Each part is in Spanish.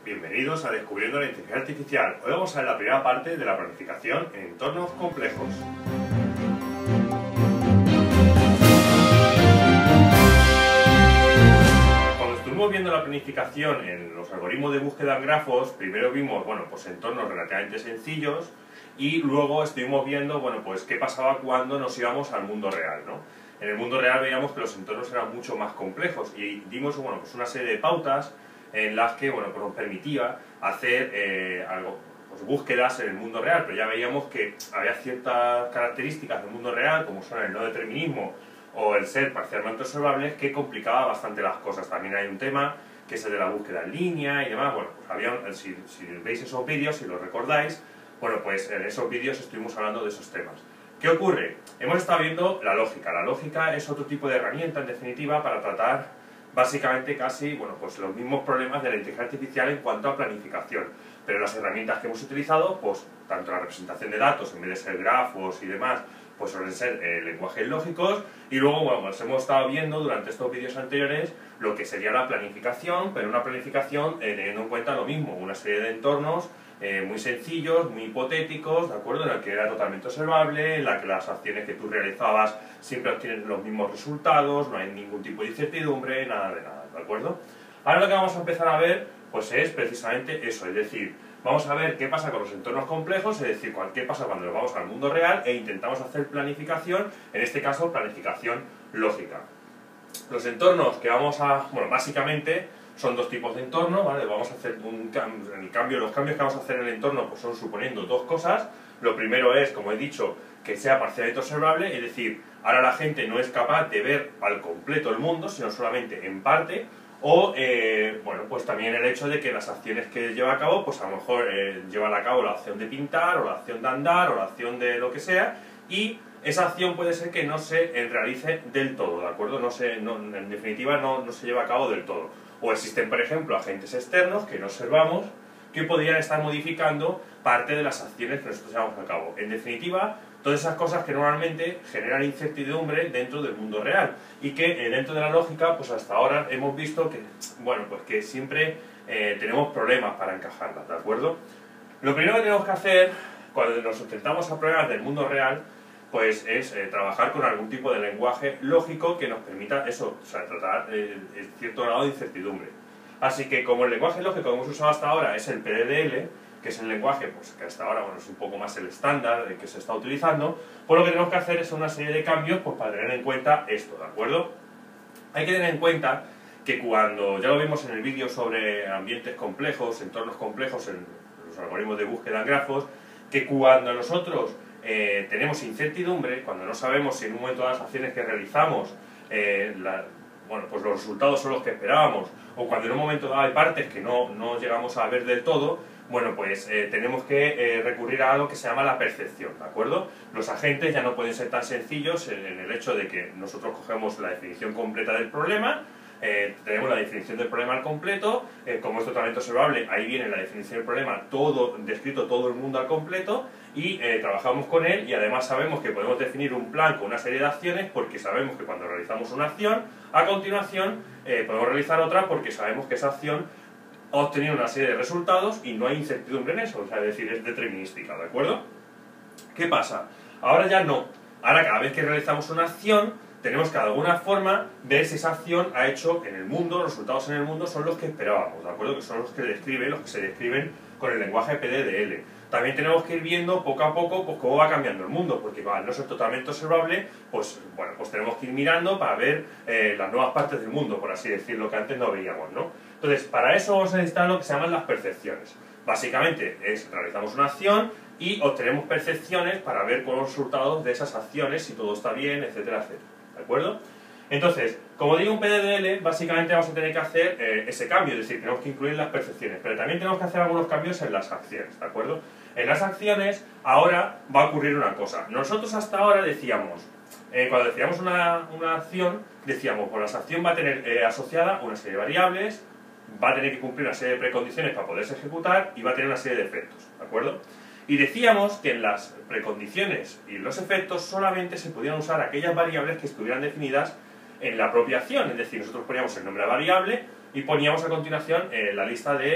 Bienvenidos a Descubriendo la Inteligencia Artificial. Hoy vamos a ver la primera parte de la planificación en entornos complejos. Cuando estuvimos viendo la planificación en los algoritmos de búsqueda en grafos, primero vimos, pues entornos relativamente sencillos y luego estuvimos viendo, qué pasaba cuando nos íbamos al mundo real, ¿no? En el mundo real veíamos que los entornos eran mucho más complejos y dimos, una serie de pautas en las que nos permitía hacer búsquedas en el mundo real, pero ya veíamos que había ciertas características del mundo real, como son el no determinismo o el ser parcialmente observables, que complicaba bastante las cosas. También hay un tema que es el de la búsqueda en línea y demás. Si veis esos vídeos, si los recordáis, en esos vídeos estuvimos hablando de esos temas. ¿Qué ocurre? Hemos estado viendo la lógica. La lógica es otro tipo de herramienta, en definitiva, para tratar básicamente casi los mismos problemas de la inteligencia artificial en cuanto a planificación. Pero las herramientas que hemos utilizado, tanto la representación de datos, en vez de ser grafos y demás, suelen ser lenguajes lógicos. Y luego, hemos estado viendo durante estos vídeos anteriores lo que sería la planificación, pero una planificación teniendo en cuenta lo mismo, una serie de entornos muy sencillos, muy hipotéticos, ¿de acuerdo? En el que era totalmente observable, en la que las acciones que tú realizabas siempre obtienen los mismos resultados, no hay ningún tipo de incertidumbre, nada de nada, ¿de acuerdo? Ahora lo que vamos a empezar a ver, es precisamente eso, es decir, vamos a ver qué pasa con los entornos complejos, es decir, qué pasa cuando nos vamos al mundo real e intentamos hacer planificación, en este caso planificación lógica. Los entornos que vamos a, básicamente son dos tipos de entorno, ¿vale? Vamos a hacer los cambios que vamos a hacer en el entorno son suponiendo dos cosas. Lo primero es, como he dicho, que sea parcialmente observable, es decir, ahora la gente no es capaz de ver al completo el mundo, sino solamente en parte, o, también el hecho de que las acciones que lleva a cabo, a lo mejor llevan a cabo la acción de pintar, o la acción de andar, o la acción de lo que sea, y esa acción puede ser que no se realice del todo, ¿de acuerdo? En definitiva, no se lleva a cabo del todo. O existen, por ejemplo, agentes externos que no observamos, que podrían estar modificando parte de las acciones que nosotros llevamos a cabo. En definitiva, todas esas cosas que normalmente generan incertidumbre dentro del mundo real y que dentro de la lógica, hasta ahora hemos visto que, que siempre tenemos problemas para encajarlas, ¿de acuerdo? Lo primero que tenemos que hacer cuando nos enfrentamos a problemas del mundo real es trabajar con algún tipo de lenguaje lógico que nos permita eso, tratar cierto grado de incertidumbre. Así que como el lenguaje lógico que hemos usado hasta ahora es el PDDL, que es el lenguaje que hasta ahora es un poco más el estándar que se está utilizando, lo que tenemos que hacer es una serie de cambios para tener en cuenta esto, ¿de acuerdo? Hay que tener en cuenta que cuando, ya lo vimos en el vídeo sobre ambientes complejos, entornos complejos en los algoritmos de búsqueda en grafos, que cuando nosotros tenemos incertidumbre, cuando no sabemos si en un momento de las acciones que realizamos los resultados son los que esperábamos, o cuando en un momento dado hay partes que no llegamos a ver del todo, tenemos que recurrir a algo que se llama la percepción, ¿de acuerdo? Los agentes ya no pueden ser tan sencillos en el hecho de que nosotros cogemos la definición completa del problema, tenemos la definición del problema al completo, como es totalmente observable, ahí viene la definición del problema, descrito todo el mundo al completo, y trabajamos con él, y además sabemos que podemos definir un plan con una serie de acciones, porque sabemos que cuando realizamos una acción, a continuación podemos realizar otra, porque sabemos que esa acción ha obtenido una serie de resultados y no hay incertidumbre en eso, es decir, es determinística, ¿de acuerdo? ¿Qué pasa? Ahora ya no. Ahora cada vez que realizamos una acción, tenemos que de alguna forma ver si esa acción ha hecho en el mundo, los resultados en el mundo son los que esperábamos, ¿de acuerdo? Que son los que se describen con el lenguaje PDDL. También tenemos que ir viendo poco a poco cómo va cambiando el mundo, porque al no ser totalmente observable, tenemos que ir mirando para ver las nuevas partes del mundo, por así decirlo, que antes no veíamos, ¿no? Entonces, para eso vamos a necesitar lo que se llaman las percepciones. Básicamente realizamos una acción y obtenemos percepciones para ver con los resultados de esas acciones, si todo está bien, etcétera, etcétera. ¿De acuerdo? Entonces, como digo, un PDDL, básicamente vamos a tener que hacer ese cambio, es decir, tenemos que incluir las percepciones, pero también tenemos que hacer algunos cambios en las acciones, ¿de acuerdo? En las acciones, ahora va a ocurrir una cosa. Nosotros hasta ahora decíamos, cuando decíamos una acción, decíamos, la acción va a tener asociada una serie de variables, va a tener que cumplir una serie de precondiciones para poderse ejecutar y va a tener una serie de efectos, ¿de acuerdo? Y decíamos que en las precondiciones y los efectos solamente se podían usar aquellas variables que estuvieran definidas en la propia acción, es decir, nosotros poníamos el nombre de la variable y poníamos a continuación la lista de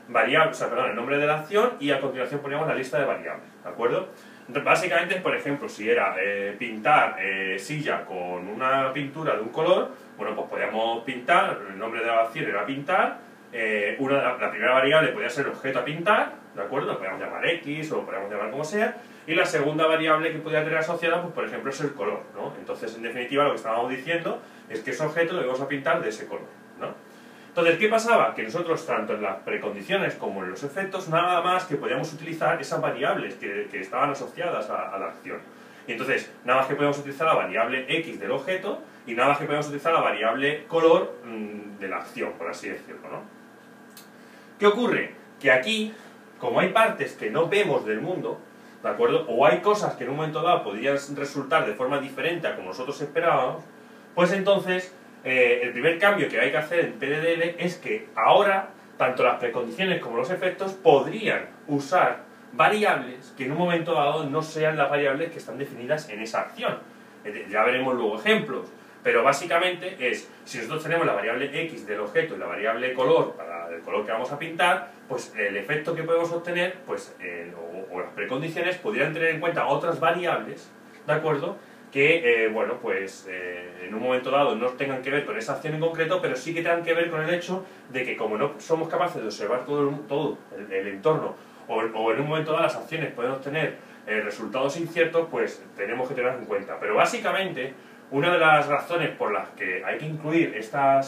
variable, o sea, perdón, el nombre de la acción y a continuación poníamos la lista de variables, ¿de acuerdo? Básicamente, por ejemplo, si era pintar silla con una pintura de un color, bueno, pues podíamos pintar, el nombre de la acción era pintar, la primera variable podía ser objeto a pintar, ¿de acuerdo? Lo podíamos llamar X o lo podíamos llamar como sea, y la segunda variable que podía tener asociada, pues por ejemplo, es el color, ¿no? Entonces, en definitiva, lo que estábamos diciendo es que ese objeto lo íbamos a pintar de ese color, ¿no? Entonces, ¿qué pasaba? Que nosotros, tanto en las precondiciones como en los efectos, nada más que podíamos utilizar esas variables que estaban asociadas a la acción. Y entonces, nada más que podíamos utilizar la variable X del objeto y nada más que podíamos utilizar la variable color de la acción, por así decirlo, ¿no? ¿Qué ocurre? Que aquí, como hay partes que no vemos del mundo, ¿de acuerdo? O hay cosas que en un momento dado podrían resultar de forma diferente a como nosotros esperábamos, pues entonces el primer cambio que hay que hacer en PDDL es que ahora tanto las precondiciones como los efectos podrían usar variables que en un momento dado no sean las variables que están definidas en esa acción. Ya veremos luego ejemplos, pero básicamente es, si nosotros tenemos la variable X del objeto y la variable color para el color que vamos a pintar, pues el efecto que podemos obtener, pues, o las precondiciones, podrían tener en cuenta otras variables, ¿de acuerdo?, que, bueno, pues en un momento dado no tengan que ver con esa acción en concreto, pero sí que tengan que ver con el hecho de que como no somos capaces de observar todo el entorno, o en un momento dado las acciones pueden obtener resultados inciertos, pues tenemos que tenerlas en cuenta. Pero básicamente, una de las razones por las que hay que incluir esta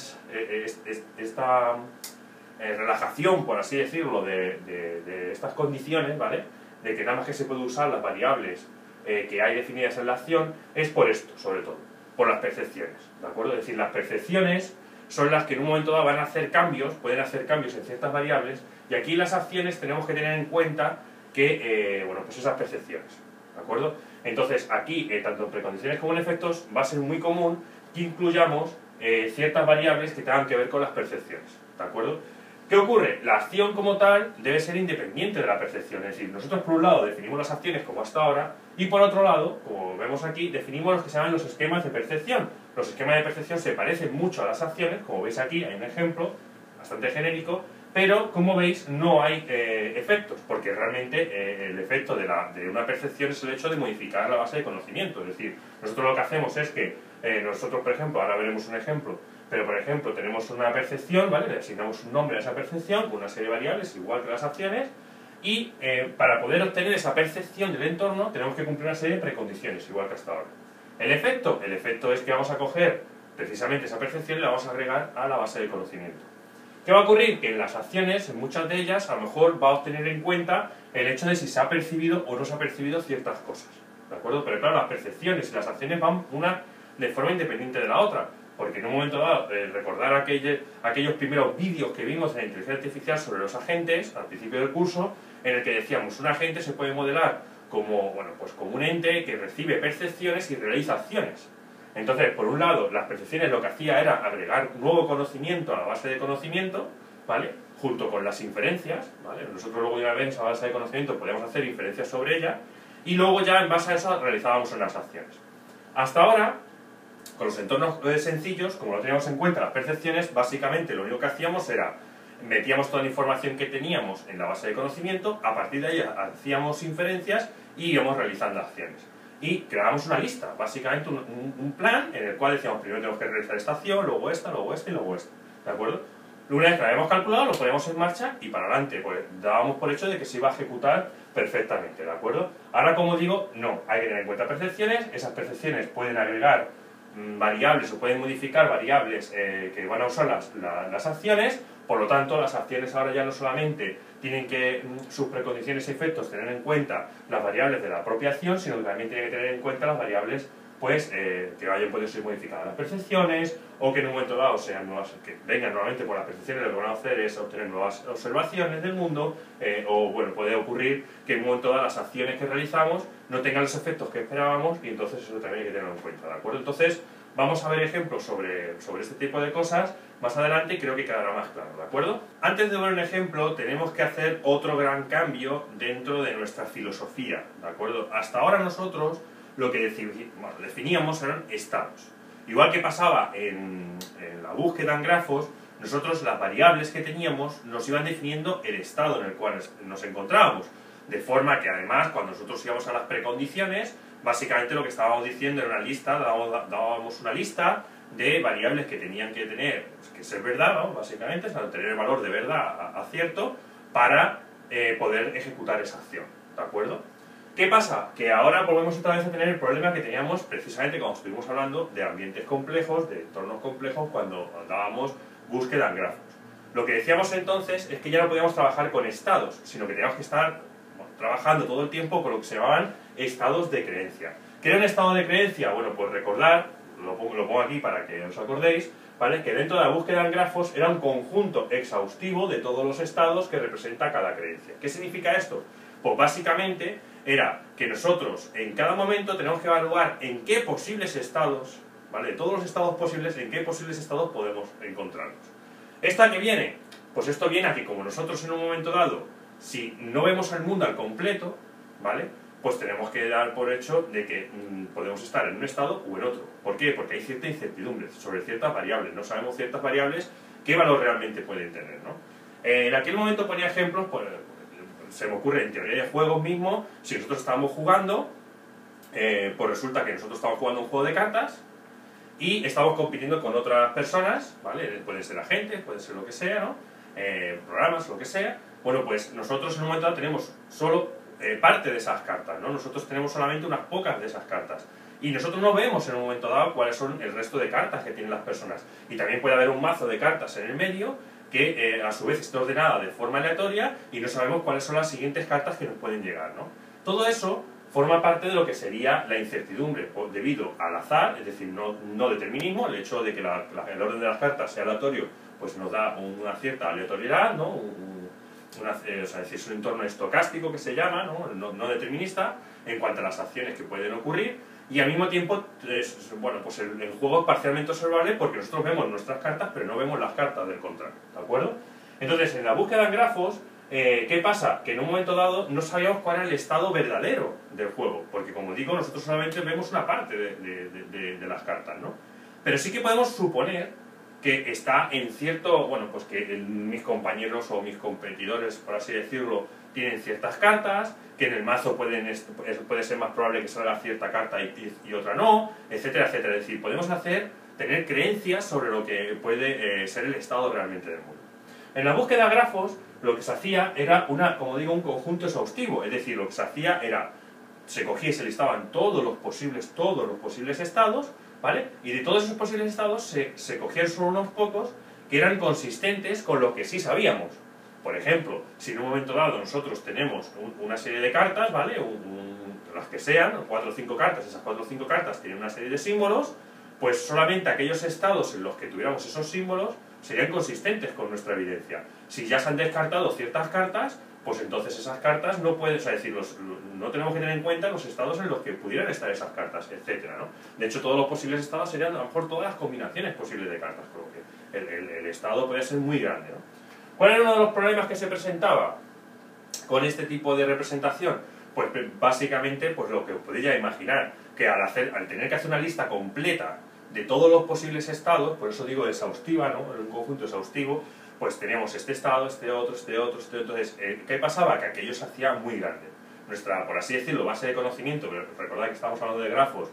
relajación, por así decirlo, de estas condiciones, ¿vale?, de que nada más que se puede usar las variables que hay definidas en la acción, es por esto, sobre todo, por las percepciones, ¿de acuerdo? Es decir, las percepciones son las que en un momento dado van a hacer cambios, pueden hacer cambios en ciertas variables, y aquí las acciones tenemos que tener en cuenta que, bueno, pues esas percepciones, ¿de acuerdo? Entonces, aquí, tanto en precondiciones como en efectos, va a ser muy común que incluyamos ciertas variables que tengan que ver con las percepciones, ¿de acuerdo? ¿Qué ocurre? La acción como tal debe ser independiente de la percepción, es decir, nosotros por un lado definimos las acciones como hasta ahora y por otro lado, como vemos aquí, definimos los que se llaman los esquemas de percepción. Los esquemas de percepción se parecen mucho a las acciones, como veis aquí hay un ejemplo bastante genérico, pero como veis no hay efectos, porque realmente el efecto de una percepción es el hecho de modificar la base de conocimiento, es decir, nosotros lo que hacemos es que nosotros, por ejemplo, ahora veremos un ejemplo, pero por ejemplo tenemos una percepción, ¿vale?, le asignamos un nombre a esa percepción con una serie de variables igual que las acciones y para poder obtener esa percepción del entorno tenemos que cumplir una serie de precondiciones igual que hasta ahora. El efecto es que vamos a coger precisamente esa percepción y la vamos a agregar a la base de conocimiento. ¿Qué va a ocurrir? Que en las acciones, en muchas de ellas, a lo mejor va a obtener en cuenta el hecho de si se ha percibido o no se ha percibido ciertas cosas, ¿de acuerdo? Pero claro, las percepciones y las acciones van una de forma independiente de la otra. Porque en un momento dado, recordar aquellos primeros vídeos que vimos en la inteligencia artificial sobre los agentes, al principio del curso, en el que decíamos, un agente se puede modelar como, bueno, pues como un ente que recibe percepciones y realiza acciones. Entonces, por un lado, las percepciones lo que hacía era agregar nuevo conocimiento a la base de conocimiento, ¿vale?, junto con las inferencias, ¿vale? Nosotros luego una vez en esa base de conocimiento podíamos hacer inferencias sobre ella, y luego ya en base a eso realizábamos unas acciones. Hasta ahora, con los entornos sencillos, como no teníamos en cuenta las percepciones, básicamente lo único que hacíamos era metíamos toda la información que teníamos en la base de conocimiento, a partir de ahí hacíamos inferencias y íbamos realizando acciones. Y creábamos una lista, básicamente un plan en el cual decíamos primero tenemos que realizar esta acción, luego esta y luego esta, ¿de acuerdo? Una vez que la habíamos calculado, lo poníamos en marcha y para adelante, pues dábamos por hecho de que se iba a ejecutar perfectamente, ¿de acuerdo? Ahora, como digo, no, hay que tener en cuenta percepciones, esas percepciones pueden agregar variables o pueden modificar variables que van a usar las acciones, por lo tanto las acciones ahora ya no solamente tienen que sus precondiciones y efectos tener en cuenta las variables de la propia acción, sino que también tienen que tener en cuenta las variables pues que vayan podido ser modificadas las percepciones o que en un momento dado sean nuevas, que vengan nuevamente por las percepciones, lo que van a hacer es obtener nuevas observaciones del mundo o bueno, puede ocurrir que en un momento dado las acciones que realizamos no tengan los efectos que esperábamos y entonces eso también hay que tenerlo en cuenta, ¿de acuerdo? Entonces vamos a ver ejemplos sobre este tipo de cosas más adelante y creo que quedará más claro, ¿de acuerdo? Antes de ver un ejemplo tenemos que hacer otro gran cambio dentro de nuestra filosofía, ¿de acuerdo? Hasta ahora nosotros lo que definíamos eran estados. Igual que pasaba en la búsqueda en grafos, nosotros las variables que teníamos nos iban definiendo el estado en el cual nos encontrábamos. De forma que además, cuando nosotros íbamos a las precondiciones, básicamente lo que estábamos diciendo era una lista, dábamos una lista de variables que tenían que tener, que ser verdad, ¿no? Básicamente, o sea, tener el valor de verdad a cierto, para poder ejecutar esa acción, ¿de acuerdo? ¿Qué pasa? Que ahora volvemos otra vez a tener el problema que teníamos precisamente cuando estuvimos hablando de ambientes complejos, de entornos complejos, cuando dábamos búsqueda en grafos. Lo que decíamos entonces es que ya no podíamos trabajar con estados, sino que teníamos que estar trabajando todo el tiempo con lo que se llamaban estados de creencia. ¿Qué era un estado de creencia? Bueno, pues recordar, lo pongo aquí para que os acordéis, ¿vale? Que dentro de la búsqueda en grafos era un conjunto exhaustivo de todos los estados que representa cada creencia. ¿Qué significa esto? Pues básicamente era que nosotros en cada momento tenemos que evaluar en qué posibles estados, ¿vale? Todos los estados posibles, en qué posibles estados podemos encontrarnos. ¿Esta que viene? Pues esto viene a que como nosotros en un momento dado, si no vemos el mundo al completo, ¿vale? Pues tenemos que dar por hecho de que podemos estar en un estado o en otro. ¿Por qué? Porque hay cierta incertidumbre sobre ciertas variables. No sabemos ciertas variables qué valor realmente pueden tener, ¿no? En aquel momento ponía ejemplos, pues, se me ocurre en teoría de juegos mismo, si nosotros estábamos jugando, pues resulta que nosotros estamos jugando un juego de cartas y estamos compitiendo con otras personas, ¿vale? Puede ser agentes, puede ser lo que sea, ¿no? Programas, lo que sea. Bueno, pues nosotros en un momento dado tenemos solo parte de esas cartas, ¿no? Nosotros tenemos solamente unas pocas de esas cartas. Y nosotros no vemos en un momento dado cuáles son el resto de cartas que tienen las personas. Y también puede haber un mazo de cartas en el medio que a su vez está ordenada de forma aleatoria y no sabemos cuáles son las siguientes cartas que nos pueden llegar, ¿no? Todo eso forma parte de lo que sería la incertidumbre debido al azar, es decir, no determinismo. El hecho de que el orden de las cartas sea aleatorio pues nos da una cierta aleatoriedad, ¿no? O sea, es un entorno estocástico que se llama, no determinista, en cuanto a las acciones que pueden ocurrir, y al mismo tiempo, bueno, pues el juego es parcialmente observable porque nosotros vemos nuestras cartas, pero no vemos las cartas del contrario, ¿de acuerdo? Entonces, en la búsqueda en grafos, ¿qué pasa? Que en un momento dado no sabíamos cuál era el estado verdadero del juego, porque como digo, nosotros solamente vemos una parte de las cartas, ¿no? Pero sí que podemos suponer que está en cierto, bueno, pues que mis compañeros o mis competidores, por así decirlo, tienen ciertas cartas, que en el mazo puede ser más probable que salga cierta carta y otra no, etcétera, etcétera. Es decir, podemos tener creencias sobre lo que puede ser el estado realmente del mundo. En la búsqueda de grafos, lo que se hacía era, como digo, un conjunto exhaustivo. Es decir, lo que se hacía era, se cogía y se listaban todos los posibles estados, ¿vale? Y de todos esos posibles estados se cogían solo unos pocos que eran consistentes con lo que sí sabíamos. Por ejemplo, si en un momento dado nosotros tenemos una serie de cartas, ¿vale? Las que sean, 4 o 5 cartas, esas 4 o 5 cartas tienen una serie de símbolos, pues solamente aquellos estados en los que tuviéramos esos símbolos serían consistentes con nuestra evidencia. Si ya se han descartado ciertas cartas, pues entonces esas cartas no pueden, o sea, decir, no tenemos que tener en cuenta los estados en los que pudieran estar esas cartas, etcétera, ¿no? De hecho, todos los posibles estados serían a lo mejor todas las combinaciones posibles de cartas, por lo que el estado puede ser muy grande, ¿no? ¿Cuál era uno de los problemas que se presentaba con este tipo de representación? Pues básicamente, pues lo que os podéis ya imaginar, que al tener que hacer una lista completa de todos los posibles estados, por eso digo exhaustiva, ¿no? Un conjunto exhaustivo, pues teníamos este estado, este otro. Entonces, ¿qué pasaba? Que aquello se hacía muy grande. Nuestra, por así decirlo, base de conocimiento, pero recordad que estamos hablando de grafos,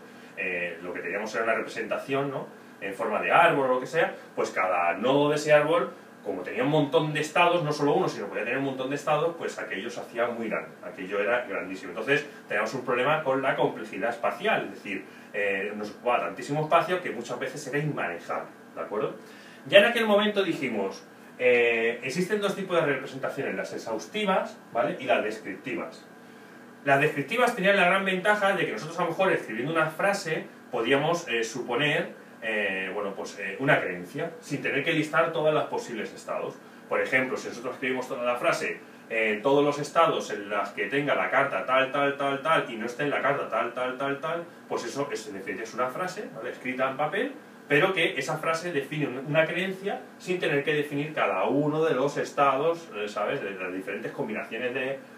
lo que teníamos era una representación, ¿no? En forma de árbol o lo que sea, pues cada nodo de ese árbol, como tenía un montón de estados, no solo uno, sino podía tener un montón de estados, pues aquello se hacía muy grande, aquello era grandísimo. Entonces, teníamos un problema con la complejidad espacial, es decir, nos ocupaba tantísimo espacio que muchas veces era inmanejable, ¿de acuerdo? Ya en aquel momento dijimos, existen dos tipos de representaciones, las exhaustivas, ¿vale? Y las descriptivas. Las descriptivas tenían la gran ventaja de que nosotros a lo mejor escribiendo una frase podíamos suponer bueno, pues, una creencia, sin tener que listar todos los posibles estados. Por ejemplo, si nosotros escribimos toda la frase, todos los estados en los que tenga la carta tal, y no esté en la carta tal, pues eso en definitiva es una frase, ¿vale? Escrita en papel, pero que esa frase define una creencia sin tener que definir cada uno de los estados, ¿sabes? De las diferentes combinaciones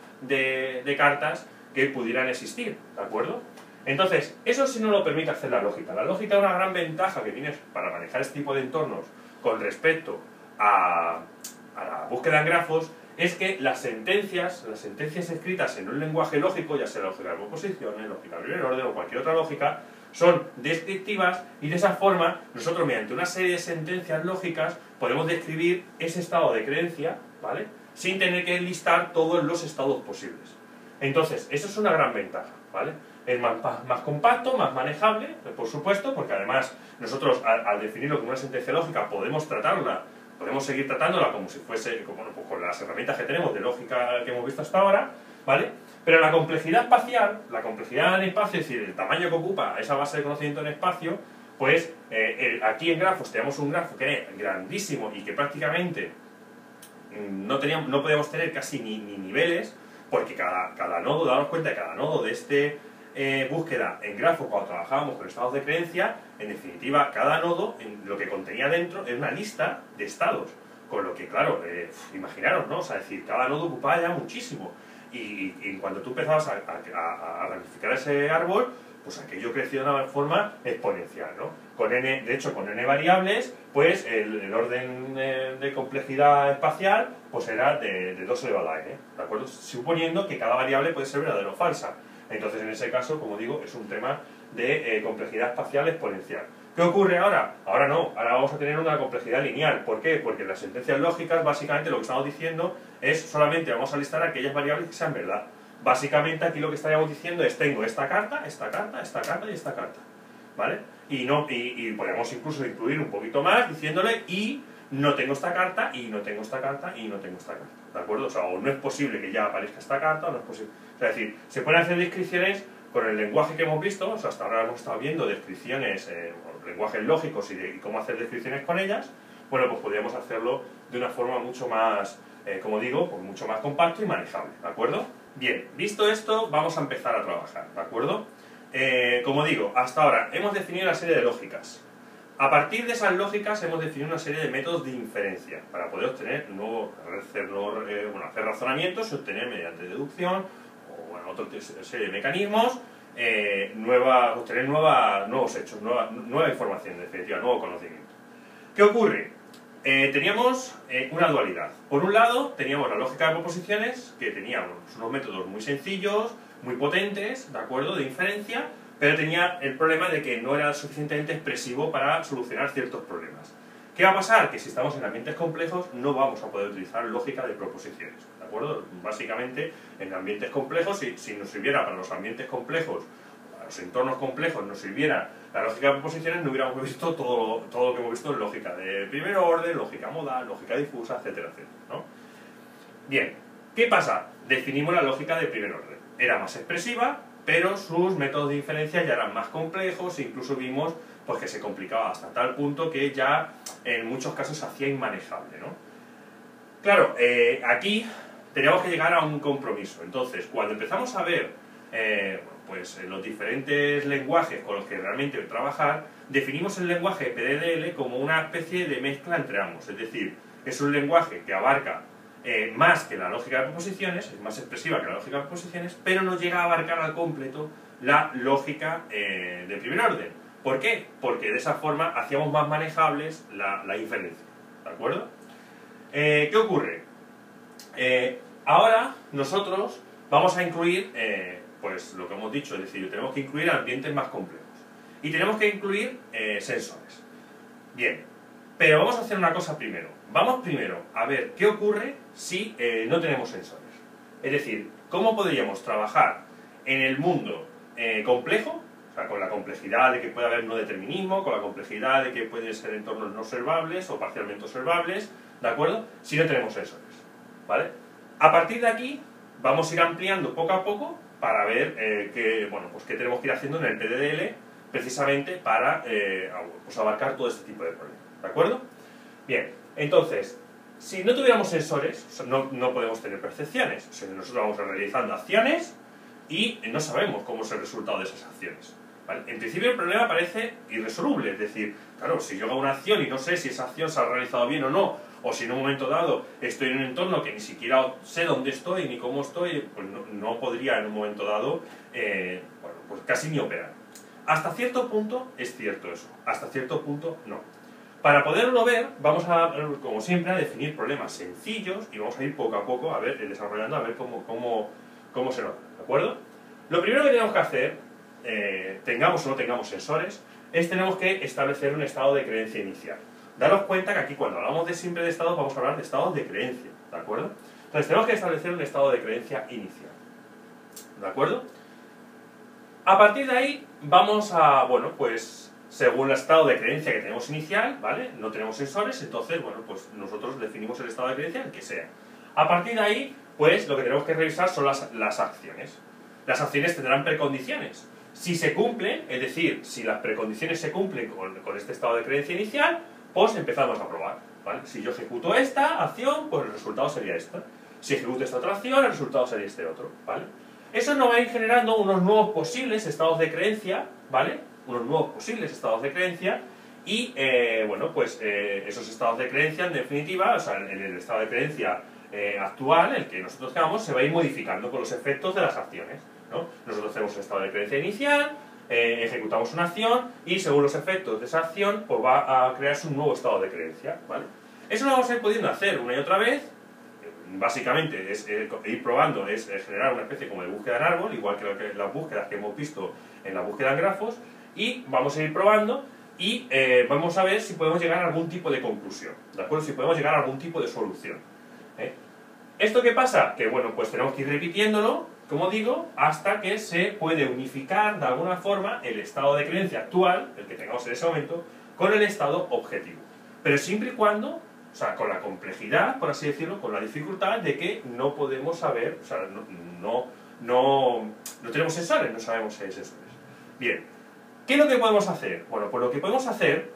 de cartas que pudieran existir, ¿de acuerdo? Entonces, eso sí no lo permite hacer la lógica. La lógica es una gran ventaja que tienes para manejar este tipo de entornos con respecto a la búsqueda en grafos es que las sentencias escritas en un lenguaje lógico, ya sea lógica de proposiciones, lógica de primer orden o cualquier otra lógica, son descriptivas y de esa forma nosotros mediante una serie de sentencias lógicas podemos describir ese estado de creencia, ¿vale?, sin tener que listar todos los estados posibles. Entonces, eso es una gran ventaja, ¿vale? Es más compacto, más manejable, por supuesto, porque además nosotros al definirlo como una sentencia lógica podemos seguir tratándola como si fuese, bueno, pues con las herramientas que tenemos de lógica que hemos visto hasta ahora, ¿vale? Pero la complejidad espacial, la complejidad en espacio, es decir, el tamaño que ocupa esa base de conocimiento en espacio, pues aquí en grafos tenemos un grafo que es grandísimo y que prácticamente no podíamos tener casi ni niveles, porque cada nodo, daros cuenta de cada nodo de este búsqueda en grafos cuando trabajábamos con estados de creencia, en definitiva, cada nodo, lo que contenía dentro, era una lista de estados. Con lo que, claro, imaginaros, ¿no? O sea, es decir, cada nodo ocupaba ya muchísimo. Y cuando tú empezabas a ramificar ese árbol, pues aquello creció de una forma exponencial, ¿no? De hecho, con n variables, pues el orden de complejidad espacial pues era de 2 elevado a n, ¿de acuerdo? Suponiendo que cada variable puede ser verdadera o falsa. Entonces, en ese caso, como digo, es un tema de complejidad espacial exponencial. ¿Qué ocurre ahora? Ahora no, ahora vamos a tener una complejidad lineal. ¿Por qué? Porque en las sentencias lógicas, básicamente, lo que estamos diciendo es solamente vamos a listar aquellas variables que sean verdad. Básicamente, aquí lo que estaríamos diciendo es tengo esta carta, esta carta, esta carta y esta carta, ¿vale? Y podemos incluso incluir un poquito más diciéndole y no tengo esta carta, y no tengo esta carta, y no tengo esta carta, ¿de acuerdo? O sea, o no es posible que ya aparezca esta carta, o no es posible. O sea, es decir, se pueden hacer descripciones con el lenguaje que hemos visto, o sea, hasta ahora hemos estado viendo descripciones, lenguajes lógicos y cómo hacer descripciones con ellas. Bueno, pues podríamos hacerlo de una forma mucho más, como digo, pues mucho más compacto y manejable, ¿de acuerdo? Bien, visto esto, vamos a empezar a trabajar, ¿de acuerdo? Como digo, hasta ahora hemos definido una serie de lógicas. A partir de esas lógicas hemos definido una serie de métodos de inferencia para poder obtener hacer razonamientos y obtener mediante deducción o bueno, otra serie de mecanismos obtener nuevos hechos, nueva información, en definitiva, nuevo conocimiento. ¿Qué ocurre? Teníamos una dualidad. Por un lado, teníamos la lógica de proposiciones, que tenía unos métodos muy sencillos, muy potentes, ¿de acuerdo?, de inferencia, pero tenía el problema de que no era suficientemente expresivo para solucionar ciertos problemas. ¿Qué va a pasar? Que si estamos en ambientes complejos no vamos a poder utilizar lógica de proposiciones, ¿de acuerdo? Básicamente, en ambientes complejos, si nos sirviera para los ambientes complejos, para los entornos complejos, nos sirviera la lógica de proposiciones, no hubiéramos visto todo lo que hemos visto en lógica de primer orden, lógica modal, lógica difusa, etcétera, etcétera, ¿no? Bien, ¿qué pasa? Definimos la lógica de primer orden. Era más expresiva, pero sus métodos de inferencia ya eran más complejos e incluso vimos pues, que se complicaba hasta tal punto que ya en muchos casos se hacía inmanejable, ¿no? Claro, aquí teníamos que llegar a un compromiso. Entonces, cuando empezamos a ver los diferentes lenguajes con los que realmente trabajar, definimos el lenguaje PDDL como una especie de mezcla entre ambos. Es decir, es un lenguaje que abarca más que la lógica de proposiciones, es más expresiva que la lógica de proposiciones, pero no llega a abarcar al completo la lógica de primer orden. ¿Por qué? Porque de esa forma hacíamos más manejables la inferencia, ¿de acuerdo? ¿Qué ocurre? Ahora nosotros vamos a incluir, pues lo que hemos dicho, es decir, tenemos que incluir ambientes más complejos y tenemos que incluir sensores. Bien, pero vamos a hacer una cosa primero. Vamos primero a ver qué ocurre si no tenemos sensores. Es decir, cómo podríamos trabajar en el mundo complejo, o sea, con la complejidad de que puede haber no determinismo, con la complejidad de que pueden ser entornos no observables o parcialmente observables, ¿de acuerdo? Si no tenemos sensores, ¿vale? A partir de aquí vamos a ir ampliando poco a poco para ver qué tenemos que ir haciendo en el PDDL precisamente para abarcar todo este tipo de problemas, ¿de acuerdo? Bien, entonces, si no tuviéramos sensores, no podemos tener percepciones. O sea, nosotros vamos realizando acciones y no sabemos cómo es el resultado de esas acciones, ¿vale? En principio el problema parece irresoluble, es decir, claro, si yo hago una acción y no sé si esa acción se ha realizado bien o no, o si en un momento dado estoy en un entorno que ni siquiera sé dónde estoy ni cómo estoy, pues no podría en un momento dado, pues casi ni operar. Hasta cierto punto es cierto eso, hasta cierto punto no. Para poderlo ver, vamos a, como siempre, a definir problemas sencillos y vamos a ir poco a poco a ver, desarrollando, a ver cómo se nota, ¿de acuerdo? Lo primero que tenemos que hacer, tengamos o no tengamos sensores, es tenemos que establecer un estado de creencia inicial. Daros cuenta que aquí cuando hablamos de siempre de estados vamos a hablar de estados de creencia, ¿de acuerdo? Entonces tenemos que establecer un estado de creencia inicial, ¿de acuerdo? A partir de ahí vamos a, bueno, pues según el estado de creencia que tenemos inicial, ¿vale? No tenemos sensores, entonces, bueno, pues nosotros definimos el estado de creencia el que sea. A partir de ahí, pues lo que tenemos que revisar son las acciones. Las acciones tendrán precondiciones. Si se cumplen, es decir, si las precondiciones se cumplen con este estado de creencia inicial, pues empezamos a probar, ¿vale? Si yo ejecuto esta acción, pues el resultado sería esta. Si ejecuto esta otra acción, el resultado sería este otro, ¿vale? Eso nos va a ir generando unos nuevos posibles estados de creencia, ¿vale? Unos nuevos posibles estados de creencia y, bueno, pues esos estados de creencia, en definitiva, o sea, en el estado de creencia actual, el que nosotros tengamos, se va a ir modificando con los efectos de las acciones, ¿no? Nosotros tenemos un estado de creencia inicial, ejecutamos una acción y según los efectos de esa acción, pues va a crearse un nuevo estado de creencia, ¿vale? Eso lo vamos a ir pudiendo hacer una y otra vez. Básicamente es ir probando, es generar una especie como de búsqueda en árbol, igual que las búsquedas que hemos visto en la búsqueda en grafos, y vamos a ir probando y vamos a ver si podemos llegar a algún tipo de conclusión, ¿de acuerdo? Si podemos llegar a algún tipo de solución. ¿Esto qué pasa? Que bueno, pues tenemos que ir repitiéndolo, como digo, hasta que se puede unificar de alguna forma el estado de creencia actual, el que tengamos en ese momento, con el estado objetivo. Pero siempre y cuando, o sea, con la complejidad, por así decirlo, con la dificultad de que no podemos saber, o sea, no tenemos sensores, no sabemos si hay sensores. Bien, ¿qué es lo que podemos hacer? Bueno, pues lo que podemos hacer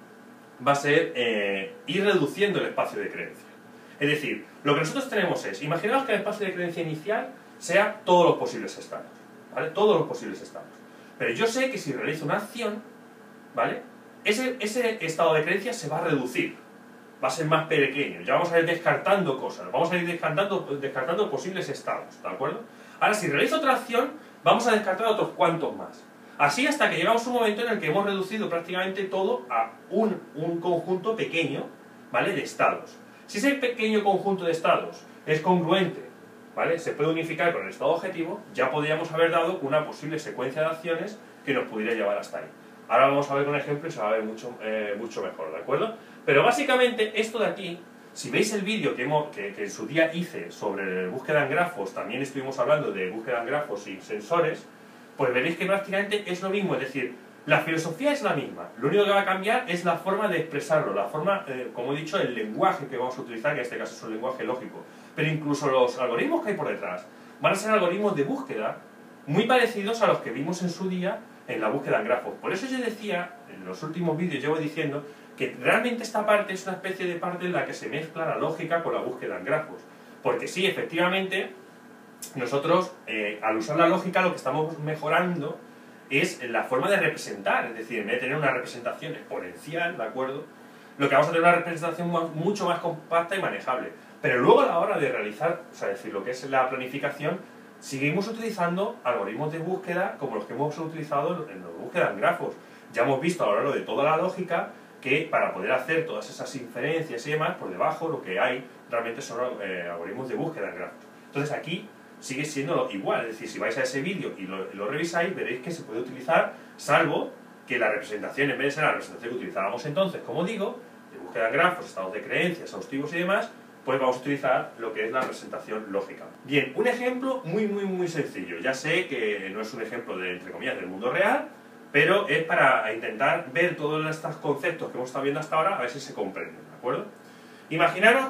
va a ser ir reduciendo el espacio de creencia. Es decir, lo que nosotros tenemos es, imaginaos que el espacio de creencia inicial sea todos los posibles estados, ¿vale? Todos los posibles estados. Pero yo sé que si realizo una acción, ¿vale? Ese estado de creencia se va a reducir, va a ser más pequeño, ya vamos a ir descartando cosas, vamos a ir descartando posibles estados, ¿de acuerdo? Ahora, si realizo otra acción, vamos a descartar otros cuantos más. Así hasta que llegamos a un momento en el que hemos reducido prácticamente todo a un conjunto pequeño, ¿vale? De estados. Si ese pequeño conjunto de estados es congruente, ¿vale? Se puede unificar con el estado objetivo, ya podríamos haber dado una posible secuencia de acciones que nos pudiera llevar hasta ahí. Ahora vamos a ver con ejemplo y se va a ver mucho mejor, ¿de acuerdo? Pero básicamente esto de aquí, si veis el vídeo que en su día hice sobre búsqueda en grafos, también estuvimos hablando de búsqueda en grafos y sensores, pues veréis que prácticamente es lo mismo, es decir, la filosofía es la misma, lo único que va a cambiar es la forma de expresarlo, la forma, como he dicho, el lenguaje que vamos a utilizar, que en este caso es un lenguaje lógico, pero incluso los algoritmos que hay por detrás van a ser algoritmos de búsqueda muy parecidos a los que vimos en su día en la búsqueda en grafos. Por eso yo decía, en los últimos vídeos llevo diciendo, que realmente esta parte es una especie de parte en la que se mezcla la lógica con la búsqueda en grafos. Porque sí, efectivamente, nosotros, al usar la lógica, lo que estamos mejorando es la forma de representar, es decir, en vez de tener una representación exponencial, ¿de acuerdo? Lo que vamos a tener es una representación mucho más compacta y manejable. Pero luego a la hora de realizar, o sea, decir, lo que es la planificación, seguimos utilizando algoritmos de búsqueda como los que hemos utilizado en la búsqueda en grafos. Ya hemos visto a lo largo de toda la lógica que para poder hacer todas esas inferencias y demás, por debajo lo que hay realmente son algoritmos de búsqueda en grafos. Entonces aquí sigue siendo igual, es decir, si vais a ese vídeo y lo revisáis, veréis que se puede utilizar, salvo que la representación, en vez de ser la representación que utilizábamos entonces, como digo, de búsqueda en grafos, estados de creencia, exhaustivos y demás, pues vamos a utilizar lo que es la representación lógica. Bien, un ejemplo muy sencillo. Ya sé que no es un ejemplo de, entre comillas, del mundo real, pero es para intentar ver todos estos conceptos que hemos estado viendo hasta ahora, a ver si se comprenden, ¿de acuerdo? Imaginaros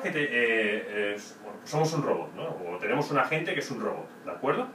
que bueno, somos un robot, ¿no? O tenemos un agente que es un robot, ¿de acuerdo?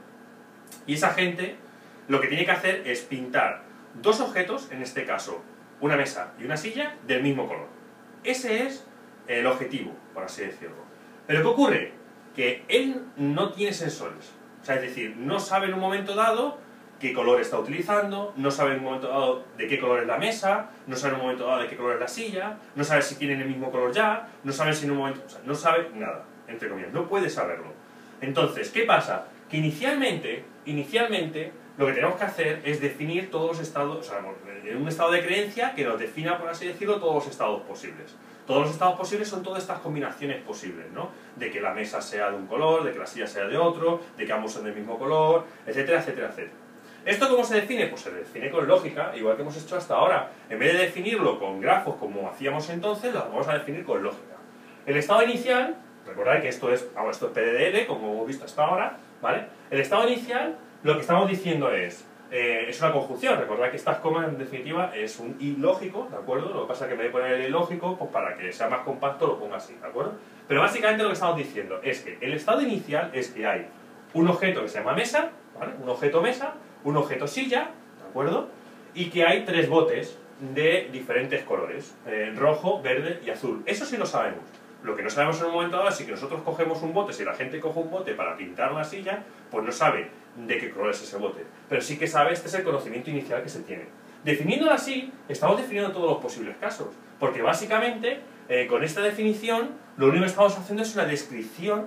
Y ese agente lo que tiene que hacer es pintar dos objetos, en este caso una mesa y una silla, del mismo color. Ese es el objetivo, por así decirlo. Pero ¿qué ocurre? Que él no tiene sensores. O sea, es decir, no sabe en un momento dado qué color está utilizando, no sabe en un momento dado de qué color es la mesa, no sabe en un momento dado de qué color es la silla, no sabe si tienen el mismo color ya, no sabe si en un momento... O sea, no sabe nada, entre comillas, no puede saberlo. Entonces, ¿qué pasa? Que inicialmente lo que tenemos que hacer es definir todos los estados, o sea, en un estado de creencia que nos defina, por así decirlo, todos los estados posibles. Todos los estados posibles son todas estas combinaciones posibles, ¿no? De que la mesa sea de un color, de que la silla sea de otro, de que ambos son del mismo color, etcétera, etcétera, etcétera. ¿Esto cómo se define? Pues se define con lógica, igual que hemos hecho hasta ahora. En vez de definirlo con grafos como hacíamos entonces, lo vamos a definir con lógica. El estado inicial, recordad que esto es PDDL, como hemos visto hasta ahora, ¿vale? El estado inicial, lo que estamos diciendo es una conjunción. Recordad que estas comas en definitiva es un i lógico, ¿de acuerdo? Lo que pasa es que en vez de poner el i lógico, pues para que sea más compacto lo pongo así, ¿de acuerdo? Pero básicamente lo que estamos diciendo es que el estado inicial es que hay un objeto que se llama mesa, ¿vale? Un objeto mesa, un objeto silla, ¿de acuerdo? Y que hay 3 botes de diferentes colores, rojo, verde y azul. Eso sí lo sabemos. Lo que no sabemos en un momento dado es si que nosotros cogemos un bote, si la gente coge un bote para pintar una silla, pues no sabe de qué color es ese bote. Pero sí que sabe, este es el conocimiento inicial que se tiene. Definiéndolo así, estamos definiendo todos los posibles casos. Porque básicamente, con esta definición, lo único que estamos haciendo es una descripción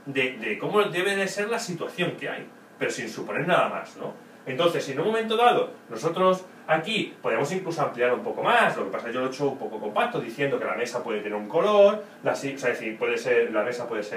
de cómo debe de ser la situación que hay. Pero sin suponer nada más, ¿no? Entonces, si en un momento dado nosotros aquí podemos incluso ampliar un poco más, lo que pasa es que yo lo he hecho un poco compacto, diciendo que la mesa puede tener un color, o sea, es decir, la mesa puede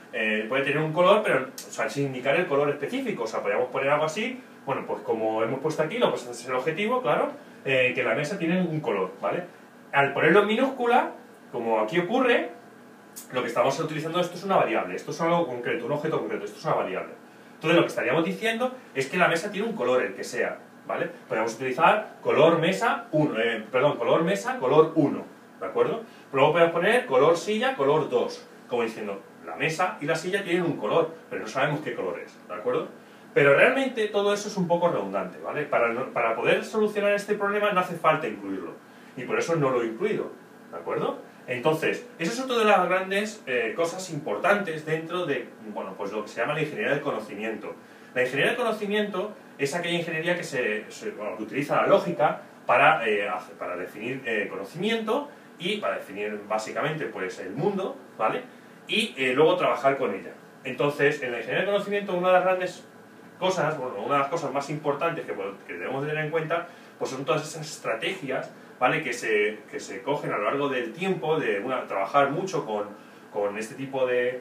tener un color, pero o sea, sin indicar el color específico, o sea, podríamos poner algo así, bueno, pues como hemos puesto aquí, pues ese es el objetivo, claro, que la mesa tiene un color, ¿vale? Al ponerlo en minúscula, como aquí ocurre, lo que estamos utilizando esto es una variable, esto es algo concreto, un objeto concreto, esto es una variable. Entonces lo que estaríamos diciendo es que la mesa tiene un color, el que sea, ¿vale? Podemos utilizar color mesa 1, color mesa, color 1, ¿de acuerdo? Luego podemos poner color silla, color 2, como diciendo, la mesa y la silla tienen un color, pero no sabemos qué color es, ¿de acuerdo? Pero realmente todo eso es un poco redundante, ¿vale? Para poder solucionar este problema no hace falta incluirlo, y por eso no lo he incluido, ¿de acuerdo? Entonces, eso es otra de las grandes cosas importantes dentro de, bueno, pues lo que se llama la ingeniería del conocimiento. La ingeniería del conocimiento es aquella ingeniería que que utiliza la lógica para definir conocimiento y para definir básicamente pues el mundo, ¿vale? Y luego trabajar con ella. Entonces, en la ingeniería del conocimiento una de las grandes cosas, bueno, una de las cosas más importantes que debemos tener en cuenta, pues son todas esas estrategias, ¿vale? Que se cogen a lo largo del tiempo, de trabajar mucho con este tipo de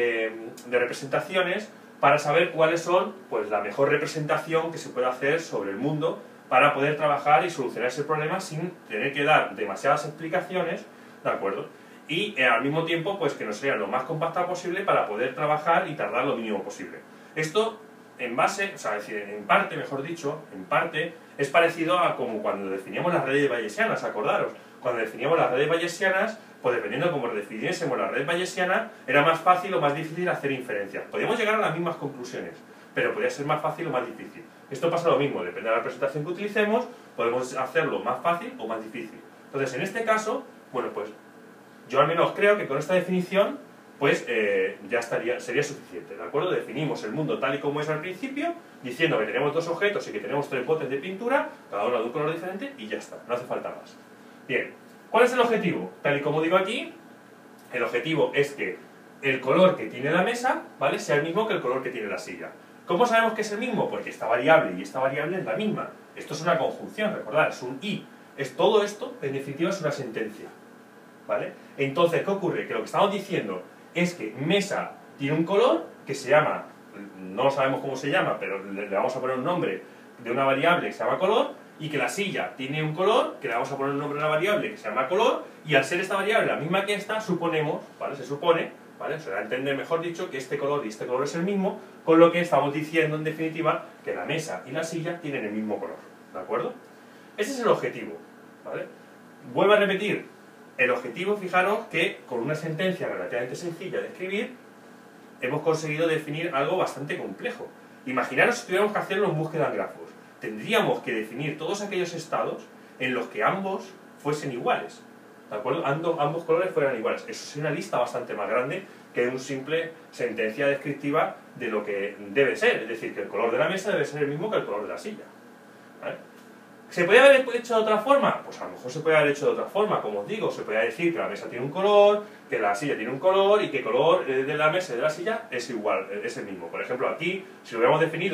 representaciones para saber cuáles son pues, la mejor representación que se puede hacer sobre el mundo para poder trabajar y solucionar ese problema sin tener que dar demasiadas explicaciones, ¿de acuerdo? Y al mismo tiempo pues que nos sea lo más compacta posible para poder trabajar y tardar lo mínimo posible. Esto en base, o sea, es decir, en parte, mejor dicho, en parte, es parecido a como cuando definíamos las redes bayesianas, acordaros. Cuando definíamos las redes bayesianas, pues dependiendo de cómo definiésemos la red bayesiana, era más fácil o más difícil hacer inferencias. Podíamos llegar a las mismas conclusiones, pero podía ser más fácil o más difícil. Esto pasa lo mismo, depende de la representación que utilicemos, podemos hacerlo más fácil o más difícil. Entonces, en este caso, bueno, pues yo al menos creo que con esta definición pues ya sería suficiente, ¿de acuerdo? Definimos el mundo tal y como es al principio, diciendo que tenemos 2 objetos y que tenemos 3 botes de pintura, cada uno de un color diferente, y ya está, no hace falta más. Bien, ¿cuál es el objetivo? Tal y como digo aquí, el objetivo es que el color que tiene la mesa, ¿vale?, sea el mismo que el color que tiene la silla. ¿Cómo sabemos que es el mismo? Porque esta variable y esta variable es la misma. Esto es una conjunción, recordad, es un i. Todo esto, en definitiva, es una sentencia, ¿vale? Entonces, ¿qué ocurre? Que lo que estamos diciendo es que mesa tiene un color que se llama, no sabemos cómo se llama, pero le vamos a poner un nombre de una variable que se llama color, y que la silla tiene un color, que le vamos a poner un nombre de una variable que se llama color, y al ser esta variable la misma que esta, suponemos, ¿vale? Se supone, ¿vale? Se da a entender, mejor dicho, que este color y este color es el mismo, con lo que estamos diciendo, en definitiva, que la mesa y la silla tienen el mismo color, ¿de acuerdo? Ese es el objetivo, ¿vale? Vuelvo a repetir, el objetivo, fijaros que con una sentencia relativamente sencilla de escribir, hemos conseguido definir algo bastante complejo. Imaginaros si tuviéramos que hacerlo en búsqueda en grafos. Tendríamos que definir todos aquellos estados en los que ambos fuesen iguales, ¿de acuerdo? Ambos colores fueran iguales. Eso es una lista bastante más grande que una simple sentencia descriptiva de lo que debe ser. Es decir, que el color de la mesa debe ser el mismo que el color de la silla, ¿vale? ¿Se podría haber hecho de otra forma? Pues a lo mejor se puede haber hecho de otra forma, como os digo. Se podría decir que la mesa tiene un color, que la silla tiene un color y que el color de la mesa y de la silla es igual, es el mismo. Por ejemplo, aquí, si lo hubiéramos definido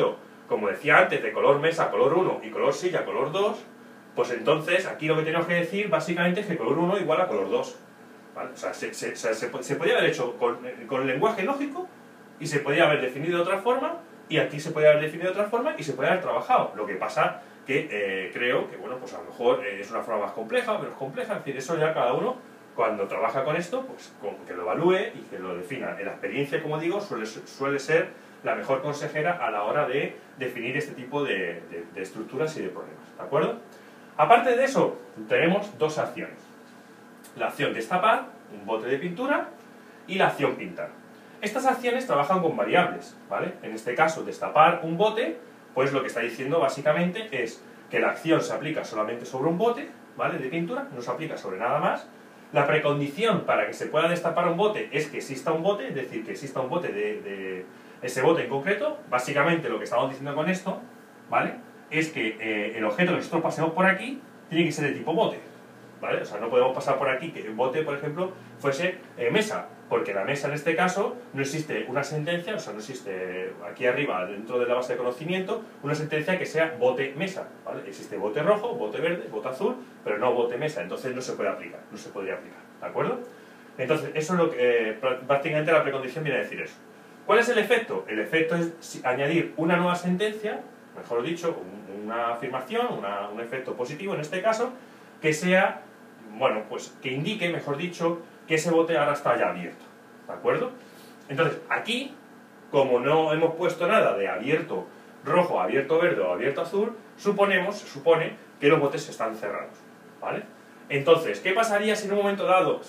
como decía antes, de color mesa, color 1 y color silla, color 2, pues entonces aquí lo que tenemos que decir básicamente es que color 1 igual a color 2. ¿Vale? O sea, se podía haber hecho con lenguaje lógico y se podía haber definido de otra forma y aquí se podía haber definido de otra forma y se podía haber trabajado. Lo que pasa que creo que, bueno, pues a lo mejor es una forma más compleja o menos compleja, en fin, eso ya cada uno cuando trabaja con esto, pues que lo evalúe y que lo defina. La experiencia, como digo, suele ser la mejor consejera a la hora de definir este tipo de estructuras y de problemas, ¿de acuerdo? Aparte de eso, tenemos dos acciones. La acción destapar, un bote de pintura, y la acción pintar. Estas acciones trabajan con variables, ¿vale? En este caso, destapar un bote, pues lo que está diciendo básicamente es que la acción se aplica solamente sobre un bote, ¿vale? De pintura, no se aplica sobre nada más. La precondición para que se pueda destapar un bote es que exista un bote, es decir, que exista un bote de ese bote en concreto. Básicamente lo que estamos diciendo con esto, ¿vale? Es que el objeto que nosotros pasemos por aquí tiene que ser de tipo bote, ¿vale? O sea, no podemos pasar por aquí que el bote, por ejemplo, fuese mesa, porque la mesa en este caso no existe una sentencia, o sea, no existe aquí arriba, dentro de la base de conocimiento, una sentencia que sea bote mesa, ¿vale? Existe bote rojo, bote verde, bote azul, pero no bote mesa, entonces no se puede aplicar, no se podría aplicar, ¿de acuerdo? Entonces, eso es lo que prácticamente la precondición viene a decir eso. ¿Cuál es el efecto? El efecto es añadir una nueva sentencia, mejor dicho, una afirmación, un efecto positivo en este caso, que sea, bueno, pues que indique, mejor dicho, que ese bote ahora está ya abierto, ¿de acuerdo? Entonces, aquí, como no hemos puesto nada de abierto rojo, abierto verde o abierto azul, se supone que los botes están cerrados, ¿vale? Entonces, ¿qué pasaría si en un momento dado,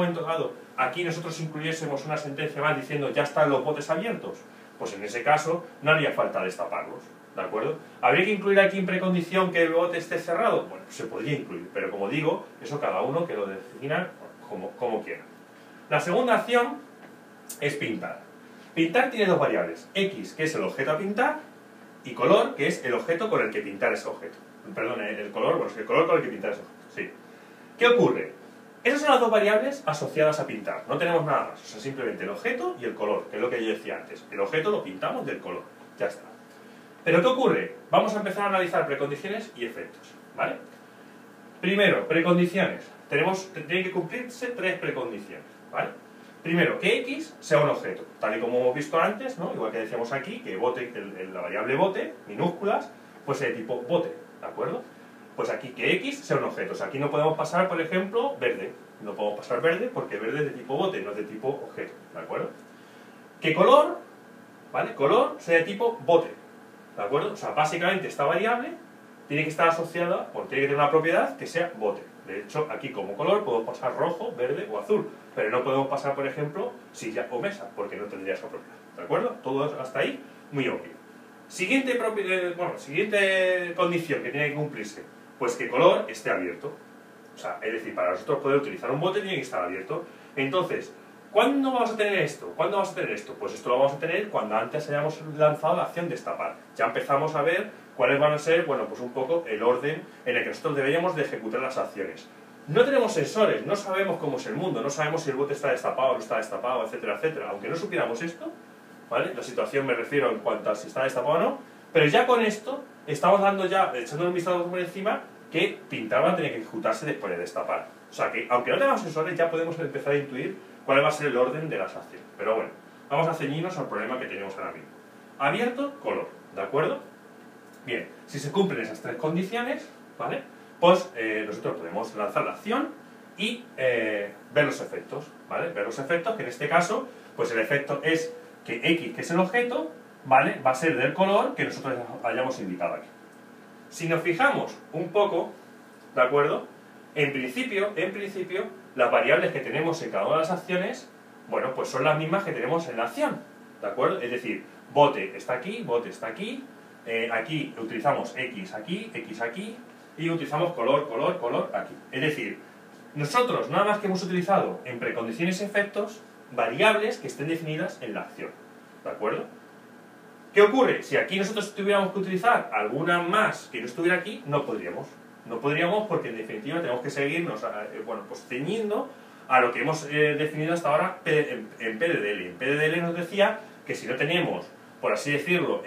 aquí nosotros incluyésemos una sentencia más diciendo ya están los botes abiertos? Pues en ese caso no haría falta destaparlos, ¿de acuerdo? ¿Habría que incluir aquí en precondición que el bote esté cerrado? Bueno, se podría incluir, pero como digo, eso cada uno que lo defina como quiera. La segunda acción es pintar. Pintar tiene dos variables, x, que es el objeto a pintar, y color, que es el objeto con el que pintar ese objeto. Perdón, el color, bueno, es el color con el que pintar ese objeto, sí. ¿Qué ocurre? Esas son las dos variables asociadas a pintar, no tenemos nada más, o sea, simplemente el objeto y el color, que es lo que yo decía antes. El objeto lo pintamos del color, ya está. Pero ¿qué ocurre? Vamos a empezar a analizar precondiciones y efectos, ¿vale? Primero, precondiciones. Tienen que cumplirse tres precondiciones, ¿vale? Primero, que x sea un objeto, tal y como hemos visto antes, ¿no? Igual que decíamos aquí, que bote, la variable bote, minúsculas, pues es de tipo bote, ¿de acuerdo? Pues aquí que x sea un objeto. O sea, aquí no podemos pasar, por ejemplo, verde. No podemos pasar verde porque verde es de tipo bote, no es de tipo objeto, ¿de acuerdo? Que color, ¿vale? Color sea de tipo bote, ¿de acuerdo? O sea, básicamente esta variable tiene que estar asociada, o tiene que tener una propiedad que sea bote. De hecho, aquí como color podemos pasar rojo, verde o azul, pero no podemos pasar, por ejemplo, silla o mesa, porque no tendría esa propiedad, ¿de acuerdo? Todo hasta ahí, muy obvio. Siguiente condición que tiene que cumplirse, pues que color esté abierto. O sea, es decir, para nosotros poder utilizar un bote tiene que estar abierto. Entonces, ¿cuándo vamos a tener esto? ¿Cuándo vamos a tener esto? Pues esto lo vamos a tener cuando antes hayamos lanzado la acción destapar. Ya empezamos a ver cuáles van a ser, bueno, pues un poco el orden en el que nosotros deberíamos de ejecutar las acciones. No tenemos sensores, no sabemos cómo es el mundo, no sabemos si el bote está destapado o no está destapado, etcétera, etcétera. Aunque no supiéramos esto, ¿vale? La situación me refiero en cuanto a si está destapado o no, pero ya con esto estamos dando ya, echando un vistazo por encima, que pintar va a tener que ejecutarse después de destapar. O sea que, aunque no tengamos sensores, ya podemos empezar a intuir cuál va a ser el orden de las acciones. Pero bueno, vamos a ceñirnos al problema que tenemos ahora mismo. Abierto, color, ¿de acuerdo? Bien, si se cumplen esas tres condiciones, ¿vale? Pues nosotros podemos lanzar la acción y ver los efectos, ¿vale? Ver los efectos, que en este caso, pues el efecto es que x, que es el objeto, ¿vale? Va a ser del color que nosotros hayamos indicado aquí. Si nos fijamos un poco, ¿de acuerdo? En principio, las variables que tenemos en cada una de las acciones, bueno, pues son las mismas que tenemos en la acción, ¿de acuerdo? Es decir, bote está aquí, aquí utilizamos x aquí, y utilizamos color aquí. Es decir, nosotros nada más que hemos utilizado en precondiciones y efectos variables que estén definidas en la acción, ¿de acuerdo? ¿Qué ocurre? Si aquí nosotros tuviéramos que utilizar alguna más que no estuviera aquí, no podríamos. No podríamos porque en definitiva tenemos que seguirnos, bueno, pues ceñiendo a lo que hemos definido hasta ahora en PDDL. En PDDL nos decía que si no teníamos, por así decirlo,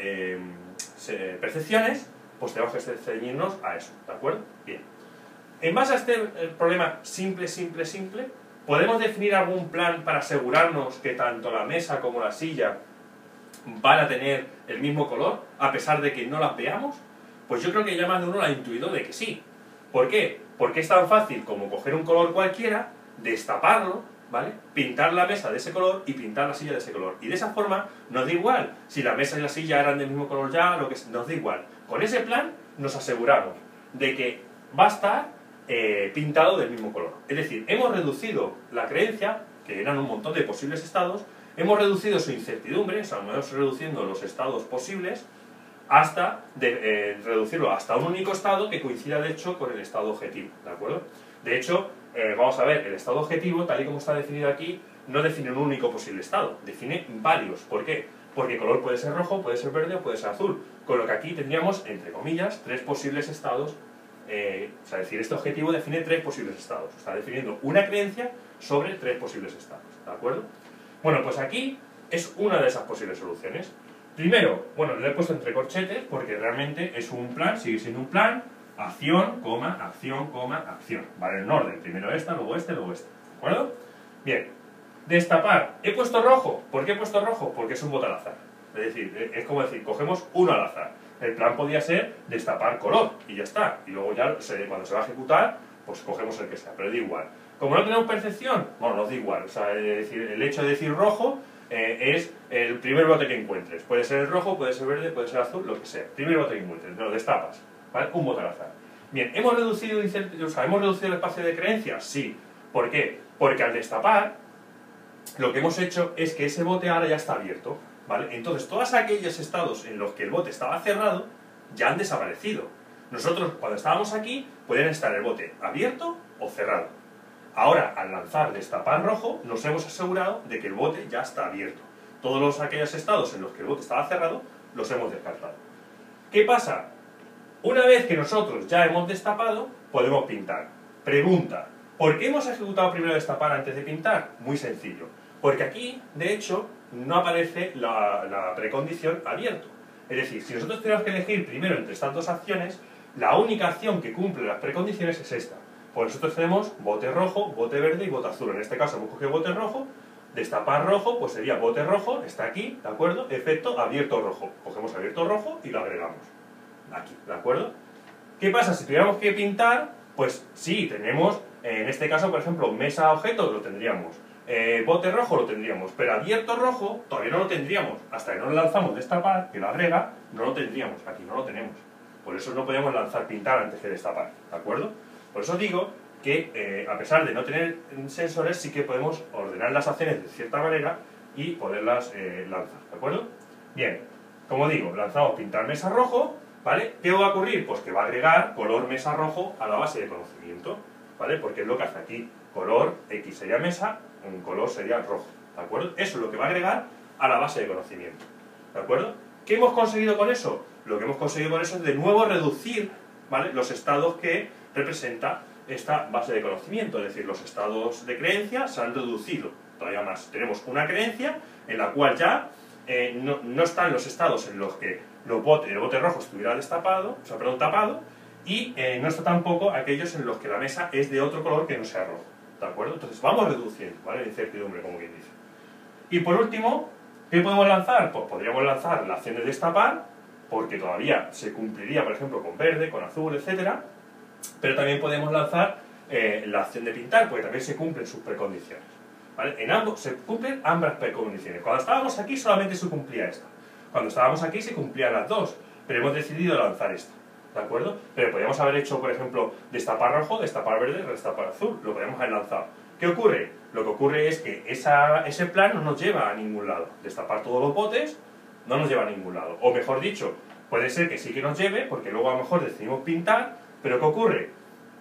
percepciones, pues tenemos que ceñirnos a eso, ¿de acuerdo? Bien. En base a este problema simple, ¿podemos definir algún plan para asegurarnos que tanto la mesa como la silla van a tener el mismo color, a pesar de que no las veamos? Pues yo creo que ya más de uno lo ha intuido de que sí. ¿Por qué? Porque es tan fácil como coger un color cualquiera, destaparlo, ¿vale? Pintar la mesa de ese color y pintar la silla de ese color. Y de esa forma nos da igual si la mesa y la silla eran del mismo color ya, lo que nos da igual. Con ese plan nos aseguramos de que va a estar pintado del mismo color. Es decir, hemos reducido la creencia, que eran un montón de posibles estados, hemos reducido su incertidumbre, o sea, hemos reduciendo los estados posibles hasta reducirlo hasta un único estado que coincida de hecho con el estado objetivo, ¿de acuerdo? De hecho, vamos a ver, el estado objetivo, tal y como está definido aquí, no define un único posible estado, define varios. ¿Por qué? Porque el color puede ser rojo, puede ser verde o puede ser azul, con lo que aquí tendríamos, entre comillas, 3 posibles estados. O sea, decir, este objetivo define 3 posibles estados, está definiendo una creencia sobre 3 posibles estados, ¿de acuerdo? Bueno, pues aquí es una de esas posibles soluciones. Primero, bueno, lo he puesto entre corchetes porque realmente es un plan, sigue siendo un plan, acción, coma, acción, coma, acción. Vale, en orden, primero esta, luego este, luego este, ¿de acuerdo? Bien, destapar. ¿He puesto rojo? ¿Por qué he puesto rojo? Porque es un voto al azar. Es decir, es como decir, cogemos uno al azar. El plan podía ser destapar color y ya está. Y luego ya cuando se va a ejecutar, pues cogemos el que sea, pero da igual. Como no tenemos percepción, bueno, nos da igual. O sea, es decir, el hecho de decir rojo es el primer bote que encuentres. Puede ser el rojo, puede ser verde, puede ser azul, lo que sea. Primer bote que encuentres, lo destapas. ¿Vale? Un voto al azar. Bien, ¿hemos reducido el espacio de creencias? Sí. ¿Por qué? Porque al destapar, lo que hemos hecho es que ese bote ahora ya está abierto. ¿Vale? Entonces, todos aquellos estados en los que el bote estaba cerrado ya han desaparecido. Nosotros, cuando estábamos aquí, podían estar el bote abierto o cerrado. Ahora, al lanzar destapar rojo, nos hemos asegurado de que el bote ya está abierto. Todos aquellos estados en los que el bote estaba cerrado, los hemos descartado. ¿Qué pasa? Una vez que nosotros ya hemos destapado, podemos pintar. Pregunta, ¿por qué hemos ejecutado primero destapar antes de pintar? Muy sencillo. Porque aquí, de hecho, no aparece la precondición abierto. Es decir, si nosotros tenemos que elegir primero entre estas dos acciones, la única acción que cumple las precondiciones es esta. Pues nosotros tenemos bote rojo, bote verde y bote azul. En este caso hemos cogido bote rojo, destapar rojo, pues sería bote rojo, está aquí, ¿de acuerdo? Efecto abierto rojo. Cogemos abierto rojo y lo agregamos. Aquí, ¿de acuerdo? ¿Qué pasa? Si tuviéramos que pintar, pues sí, tenemos, en este caso, por ejemplo, mesa objeto lo tendríamos. Bote rojo lo tendríamos, pero abierto rojo todavía no lo tendríamos. Hasta que no lo lanzamos destapar, que lo agrega, no lo tendríamos. Aquí no lo tenemos. Por eso no podemos lanzar pintar antes que destapar, ¿de acuerdo? Por eso digo que, a pesar de no tener sensores, sí que podemos ordenar las acciones de cierta manera y poderlas lanzar, ¿de acuerdo? Bien, como digo, lanzamos pintar mesa rojo, ¿vale? ¿Qué va a ocurrir? Pues que va a agregar color mesa rojo a la base de conocimiento, ¿vale? Porque es lo que hace aquí. Color X sería mesa, un color sería rojo, ¿de acuerdo? Eso es lo que va a agregar a la base de conocimiento, ¿de acuerdo? ¿Qué hemos conseguido con eso? Lo que hemos conseguido con eso es de nuevo reducir, ¿vale?, los estados que representa esta base de conocimiento, es decir, los estados de creencia se han reducido todavía más. Tenemos una creencia en la cual ya no están los estados en los que el bote rojo estuviera destapado, o sea, perdón, tapado, y no está tampoco aquellos en los que la mesa es de otro color que no sea rojo, ¿de acuerdo? Entonces vamos reduciendo, ¿vale?, la incertidumbre, como quien dice. Y por último, ¿qué podemos lanzar? Pues podríamos lanzar la acción de destapar, porque todavía se cumpliría, por ejemplo, con verde, con azul, etcétera, pero también podemos lanzar la acción de pintar, porque también se cumplen sus precondiciones, ¿vale? En ambos se cumplen ambas precondiciones. Cuando estábamos aquí solamente se cumplía esta. Cuando estábamos aquí se cumplían las dos, pero hemos decidido lanzar esta, ¿de acuerdo? Pero podríamos haber hecho, por ejemplo, destapar rojo, destapar verde, destapar azul, lo podríamos haber lanzado. ¿Qué ocurre? Lo que ocurre es que ese plan no nos lleva a ningún lado. Destapar todos los botes no nos lleva a ningún lado. O mejor dicho, puede ser que sí que nos lleve, porque luego a lo mejor decidimos pintar, pero ¿qué ocurre?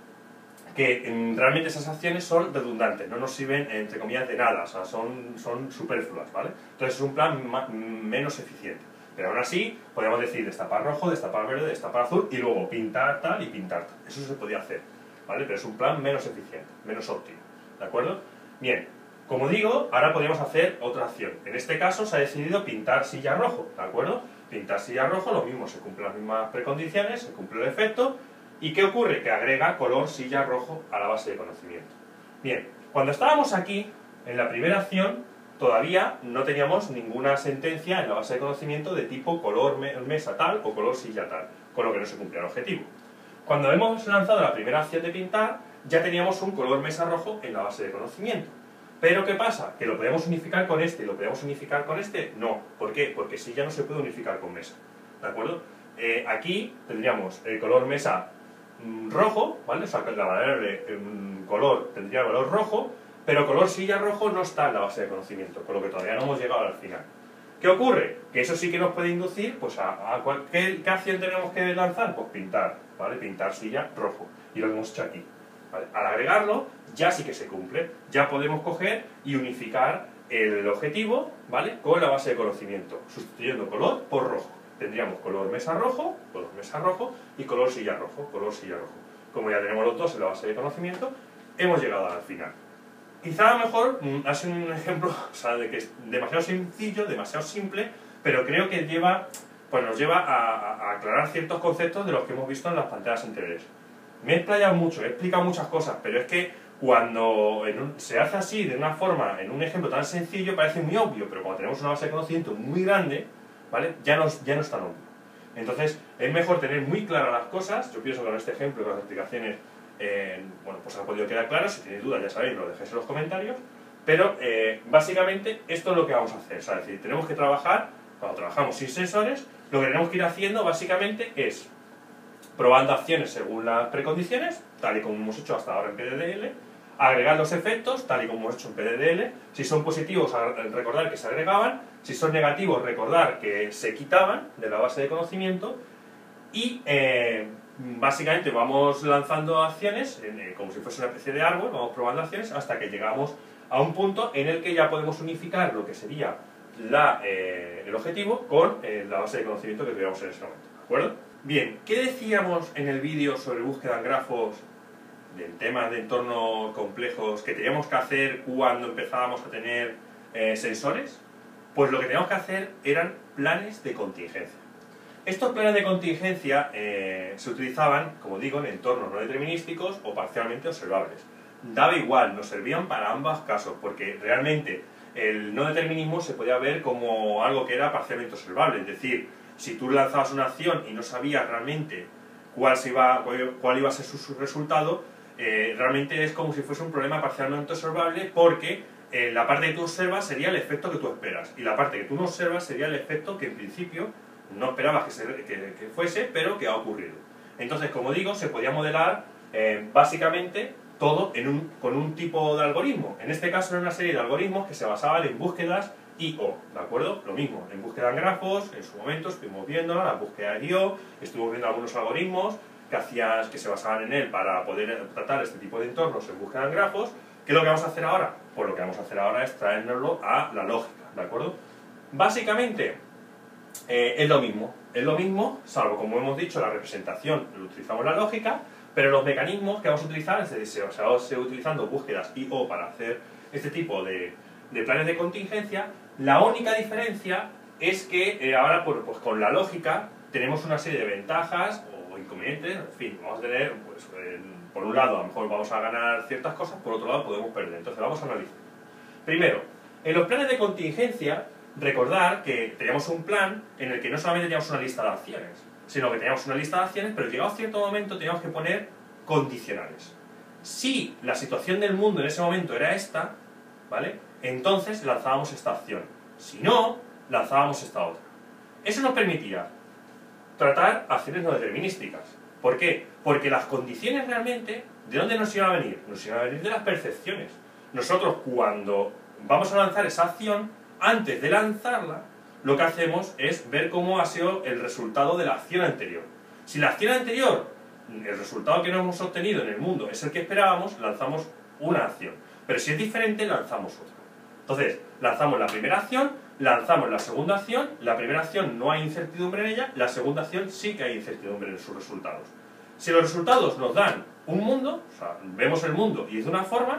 Que realmente esas acciones son redundantes, no nos sirven, entre comillas, de nada, o sea, son superfluas, ¿vale? Entonces es un plan menos eficiente. Pero aún así, podríamos decir destapar rojo, destapar verde, destapar azul, y luego pintar tal y pintar tal. Eso se podía hacer, ¿vale? Pero es un plan menos eficiente, menos óptimo, ¿de acuerdo? Bien, Como digo, ahora podríamos hacer otra acción. En este caso se ha decidido pintar silla rojo, ¿de acuerdo? Pintar silla rojo, lo mismo, se cumplen las mismas precondiciones, se cumple el efecto. ¿Y qué ocurre? Que agrega color silla rojo a la base de conocimiento. Bien, cuando estábamos aquí, en la primera acción, todavía no teníamos ninguna sentencia en la base de conocimiento de tipo color mesa tal o color silla tal, con lo que no se cumplía el objetivo. Cuando hemos lanzado la primera acción de pintar, ya teníamos un color mesa rojo en la base de conocimiento. Pero ¿qué pasa? ¿Que lo podemos unificar con este y lo podemos unificar con este? No. ¿Por qué? Porque silla no se puede unificar con mesa. ¿De acuerdo? Aquí tendríamos el color mesa rojo, ¿vale? O sea, la variable color tendría el valor rojo, pero color silla rojo no está en la base de conocimiento, con lo que todavía no hemos llegado al final. ¿Qué ocurre? Que eso sí que nos puede inducir pues ¿qué acción tenemos que lanzar? Pues pintar, ¿vale? Pintar silla rojo. Y lo que hemos hecho aquí. ¿Vale? Al agregarlo, ya sí que se cumple. Ya podemos coger y unificar el objetivo, ¿vale? Con la base de conocimiento, sustituyendo color por rojo. Tendríamos color mesa rojo y color silla rojo, Como ya tenemos los dos en la base de conocimiento, hemos llegado al final. Quizá a lo mejor ha sido un ejemplo, o sea, de que es demasiado sencillo, demasiado simple, pero creo que nos lleva a aclarar ciertos conceptos de los que hemos visto en las pantallas anteriores. Me he explayado mucho, he explicado muchas cosas, pero es que cuando se hace así, de una forma, en un ejemplo tan sencillo, parece muy obvio, pero cuando tenemos una base de conocimiento muy grande, ¿vale? Ya no es tan obvio. Entonces, es mejor tener muy claras las cosas. Yo pienso que con este ejemplo y con las explicaciones, bueno, pues ha podido quedar claro. Si tenéis dudas, ya sabéis, lo dejéis en los comentarios. Pero, básicamente, esto es lo que vamos a hacer. O sea, es decir, tenemos que trabajar, cuando trabajamos sin sensores, lo que tenemos que ir haciendo, básicamente, es probando acciones según las precondiciones, tal y como hemos hecho hasta ahora en PDDL, agregar los efectos, tal y como hemos hecho en PDDL. Si son positivos, recordar que se agregaban. Si son negativos, recordar que se quitaban de la base de conocimiento. Y básicamente vamos lanzando acciones, como si fuese una especie de árbol, vamos probando acciones hasta que llegamos a un punto en el que ya podemos unificar lo que sería el objetivo con la base de conocimiento que tuviéramos en ese momento. ¿De acuerdo? Bien, ¿qué decíamos en el vídeo sobre búsqueda en grafos del tema de entornos complejos que teníamos que hacer cuando empezábamos a tener sensores? Pues lo que teníamos que hacer eran planes de contingencia. Estos planes de contingencia se utilizaban, como digo, en entornos no determinísticos o parcialmente observables. Daba igual, nos servían para ambos casos, porque realmente el no determinismo se podía ver como algo que era parcialmente observable, es decir, si tú lanzabas una acción y no sabías realmente cuál iba a ser su resultado, realmente es como si fuese un problema parcialmente observable, porque la parte que tú observas sería el efecto que tú esperas, y la parte que tú no observas sería el efecto que en principio no esperabas que fuese, pero que ha ocurrido. Entonces, como digo, se podía modelar básicamente todo con un tipo de algoritmo. En este caso era una serie de algoritmos que se basaban en búsquedas I/O, ¿de acuerdo? Lo mismo, en búsqueda en grafos, en su momento estuvimos viendo la búsqueda de I/O, estuvimos viendo algunos algoritmos que se basaban en él para poder tratar este tipo de entornos en búsqueda en grafos. ¿Qué es lo que vamos a hacer ahora? Pues lo que vamos a hacer ahora es traérnoslo a la lógica, ¿de acuerdo? Básicamente, es lo mismo, salvo, como hemos dicho, la representación lo utilizamos la lógica, pero los mecanismos que vamos a utilizar, es decir, se va a seguir utilizando búsquedas I/O para hacer este tipo de planes de contingencia. La única diferencia es que ahora, pues con la lógica, tenemos una serie de ventajas o inconvenientes. En fin, vamos a tener, pues, por un lado, a lo mejor vamos a ganar ciertas cosas, por otro lado podemos perder. Entonces vamos a analizar. Primero, en los planes de contingencia, recordar que teníamos un plan en el que no solamente teníamos una lista de acciones, sino que teníamos una lista de acciones, pero llegado a cierto momento teníamos que poner condicionales. Si la situación del mundo en ese momento era esta, ¿vale? Entonces lanzábamos esta acción. Si no, lanzábamos esta otra. Eso nos permitía tratar acciones no determinísticas. ¿Por qué? Porque las condiciones realmente, ¿de dónde nos iban a venir? Nos iban a venir de las percepciones. Nosotros, cuando vamos a lanzar esa acción, antes de lanzarla, lo que hacemos es ver cómo ha sido el resultado de la acción anterior. Si la acción anterior, el resultado que no hemos obtenido en el mundo es el que esperábamos, lanzamos una acción. Pero si es diferente, lanzamos otra. Entonces, lanzamos la primera acción, lanzamos la segunda acción, la primera acción no hay incertidumbre en ella, la segunda acción sí que hay incertidumbre en sus resultados. Si los resultados nos dan un mundo, o sea, vemos el mundo y es de una forma,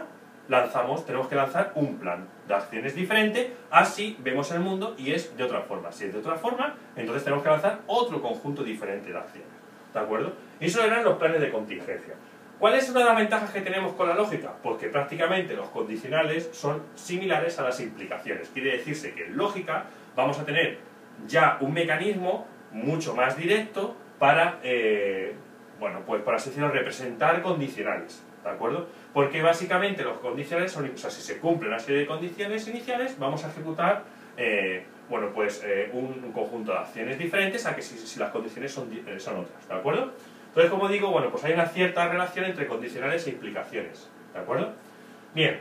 tenemos que lanzar un plan de acciones diferente, así vemos el mundo y es de otra forma. Si es de otra forma, entonces tenemos que lanzar otro conjunto diferente de acciones. ¿De acuerdo? Y eso eran los planes de contingencia. ¿Cuál es una de las ventajas que tenemos con la lógica? Pues que prácticamente los condicionales son similares a las implicaciones. Quiere decirse que en lógica vamos a tener ya un mecanismo mucho más directo para, bueno, pues por así decirlo, representar condicionales. ¿De acuerdo? Porque básicamente los condicionales son, o sea, si se cumple una serie de condiciones iniciales, vamos a ejecutar bueno, pues, un conjunto de acciones diferentes a que si las condiciones son otras. ¿De acuerdo? Entonces, como digo, bueno, pues hay una cierta relación entre condicionales e implicaciones. ¿De acuerdo? Bien,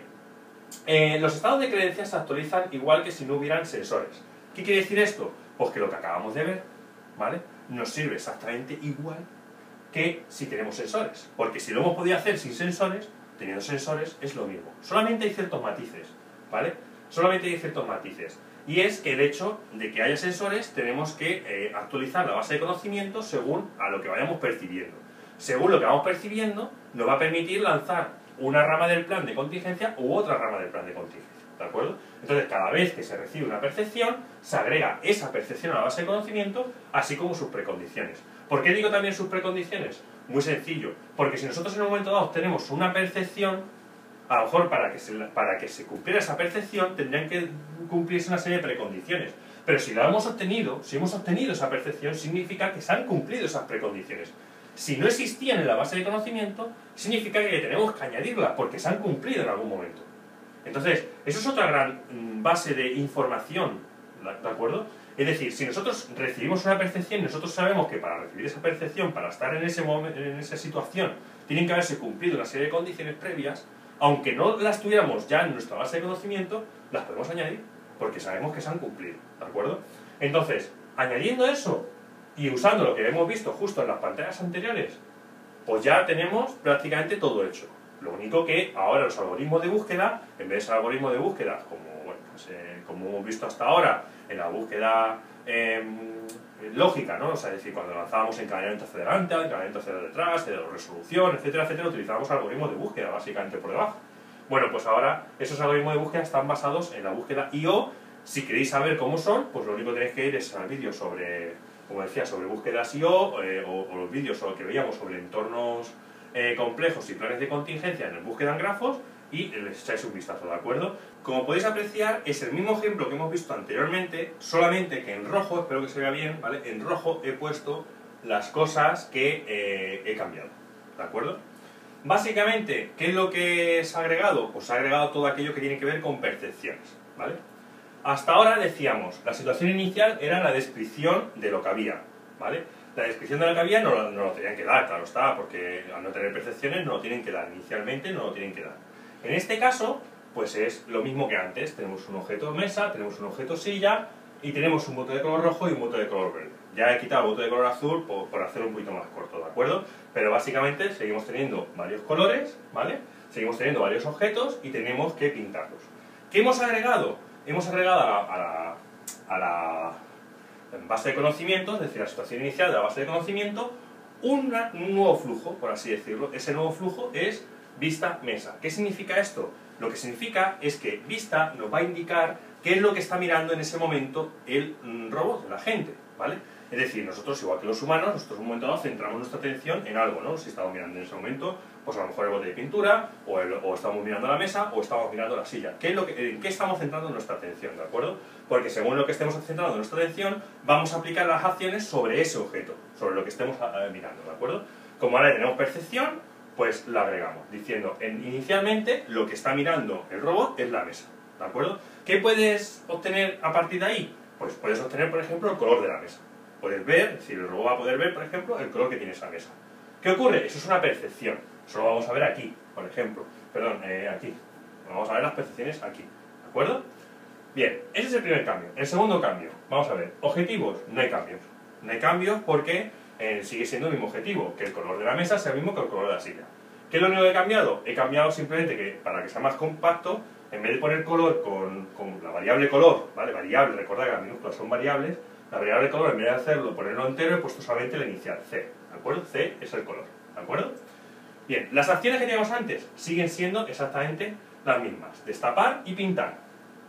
los estados de creencia se actualizan igual que si no hubieran sensores. ¿Qué quiere decir esto? Pues que lo que acabamos de ver, ¿vale?, nos sirve exactamente igual que si tenemos sensores. Porque si lo hemos podido hacer sin sensores, teniendo sensores es lo mismo. Solamente hay ciertos matices, ¿vale? Solamente hay ciertos matices. Y es que el hecho de que haya sensores tenemos que actualizar la base de conocimiento según a lo que vayamos percibiendo. Según lo que vamos percibiendo, nos va a permitir lanzar una rama del plan de contingencia u otra rama del plan de contingencia. ¿De acuerdo? Entonces, cada vez que se recibe una percepción, se agrega esa percepción a la base de conocimiento, así como sus precondiciones. ¿Por qué digo también sus precondiciones? Muy sencillo, porque si nosotros en un momento dado tenemos una percepción, a lo mejor para que se cumpliera esa percepción tendrían que cumplirse una serie de precondiciones. Pero si la hemos obtenido, si hemos obtenido esa percepción, significa que se han cumplido esas precondiciones. Si no existían en la base de conocimiento, significa que tenemos que añadirlas, porque se han cumplido en algún momento. Entonces, eso es otra gran base de información, ¿de acuerdo? Es decir, si nosotros recibimos una percepción, nosotros sabemos que para recibir esa percepción, para estar en esa situación, tienen que haberse cumplido una serie de condiciones previas, aunque no las tuviéramos ya en nuestra base de conocimiento, las podemos añadir, porque sabemos que se han cumplido, ¿de acuerdo? Entonces, añadiendo eso y usando lo que hemos visto justo en las pantallas anteriores, pues ya tenemos prácticamente todo hecho. Lo único que ahora los algoritmos de búsqueda, en vez de ser algoritmos de búsqueda, como, bueno, pues, como hemos visto hasta ahora en la búsqueda lógica, ¿no? O sea, es decir, cuando lanzábamos encadenamiento hacia adelante, encadenamiento hacia detrás, resolución, etcétera, etcétera, utilizábamos algoritmos de búsqueda básicamente por debajo. Bueno, pues ahora esos algoritmos de búsqueda están basados en la búsqueda I/O. Si queréis saber cómo son, pues lo único que tenéis que ir es al vídeo sobre, como decía, sobre búsquedas I/O o los vídeos que veíamos sobre entornos complejos y planes de contingencia en el búsqueda en grafos y les echáis un vistazo, ¿de acuerdo? Como podéis apreciar, es el mismo ejemplo que hemos visto anteriormente, solamente que en rojo, espero que se vea bien, ¿vale? En rojo he puesto las cosas que he cambiado, ¿de acuerdo? Básicamente, ¿qué es lo que se ha agregado? Pues se ha agregado todo aquello que tiene que ver con percepciones, ¿vale? Hasta ahora decíamos, la situación inicial era la descripción de lo que había, ¿vale? La descripción de lo que había no lo tenían que dar, claro está, porque al no tener percepciones no lo tienen que dar, inicialmente no lo tienen que dar. En este caso, pues es lo mismo que antes, tenemos un objeto mesa, tenemos un objeto silla y tenemos un bote de color rojo y un bote de color verde. Ya he quitado el bote de color azul por hacerlo un poquito más corto, ¿de acuerdo? Pero básicamente seguimos teniendo varios colores, ¿vale? Seguimos teniendo varios objetos y tenemos que pintarlos. ¿Qué hemos agregado? Hemos agregado a la base de conocimiento, es decir, la situación inicial de la base de conocimiento, un nuevo flujo, por así decirlo. Ese nuevo flujo es vista mesa. ¿Qué significa esto? Lo que significa es que vista nos va a indicar qué es lo que está mirando en ese momento el robot, la gente, ¿vale? Es decir, nosotros, igual que los humanos, nosotros en un momento dado centramos nuestra atención en algo, ¿no? Si estamos mirando en ese momento, pues a lo mejor el bote de pintura, o estamos mirando la mesa, o estamos mirando la silla. ¿En qué estamos centrando nuestra atención, de acuerdo? Porque según lo que estemos centrando nuestra atención, vamos a aplicar las acciones sobre ese objeto, sobre lo que estemos mirando, ¿de acuerdo? Como ahora tenemos percepción, pues la agregamos, diciendo, inicialmente lo que está mirando el robot es la mesa, ¿de acuerdo? ¿Qué puedes obtener a partir de ahí? Pues puedes obtener, por ejemplo, el color de la mesa. Puedes ver, es decir, el robot va a poder ver, por ejemplo, el color que tiene esa mesa. ¿Qué ocurre? Eso es una percepción. Eso lo vamos a ver aquí, por ejemplo. Perdón, aquí. Vamos a ver las percepciones aquí, ¿de acuerdo? Bien, ese es el primer cambio. El segundo cambio, vamos a ver, objetivos, no hay cambios. No hay cambios porque sigue siendo el mismo objetivo, que el color de la mesa sea el mismo que el color de la silla. ¿Qué es lo único que he cambiado? He cambiado simplemente que, para que sea más compacto, en vez de poner color con la variable color, ¿vale? Variable, recordad que las minúsculas son variables, la variable color, en vez de hacerlo, ponerlo entero, he puesto solamente la inicial, C, ¿de acuerdo? C es el color, ¿de acuerdo? Bien, las acciones que teníamos antes siguen siendo exactamente las mismas, destapar y pintar.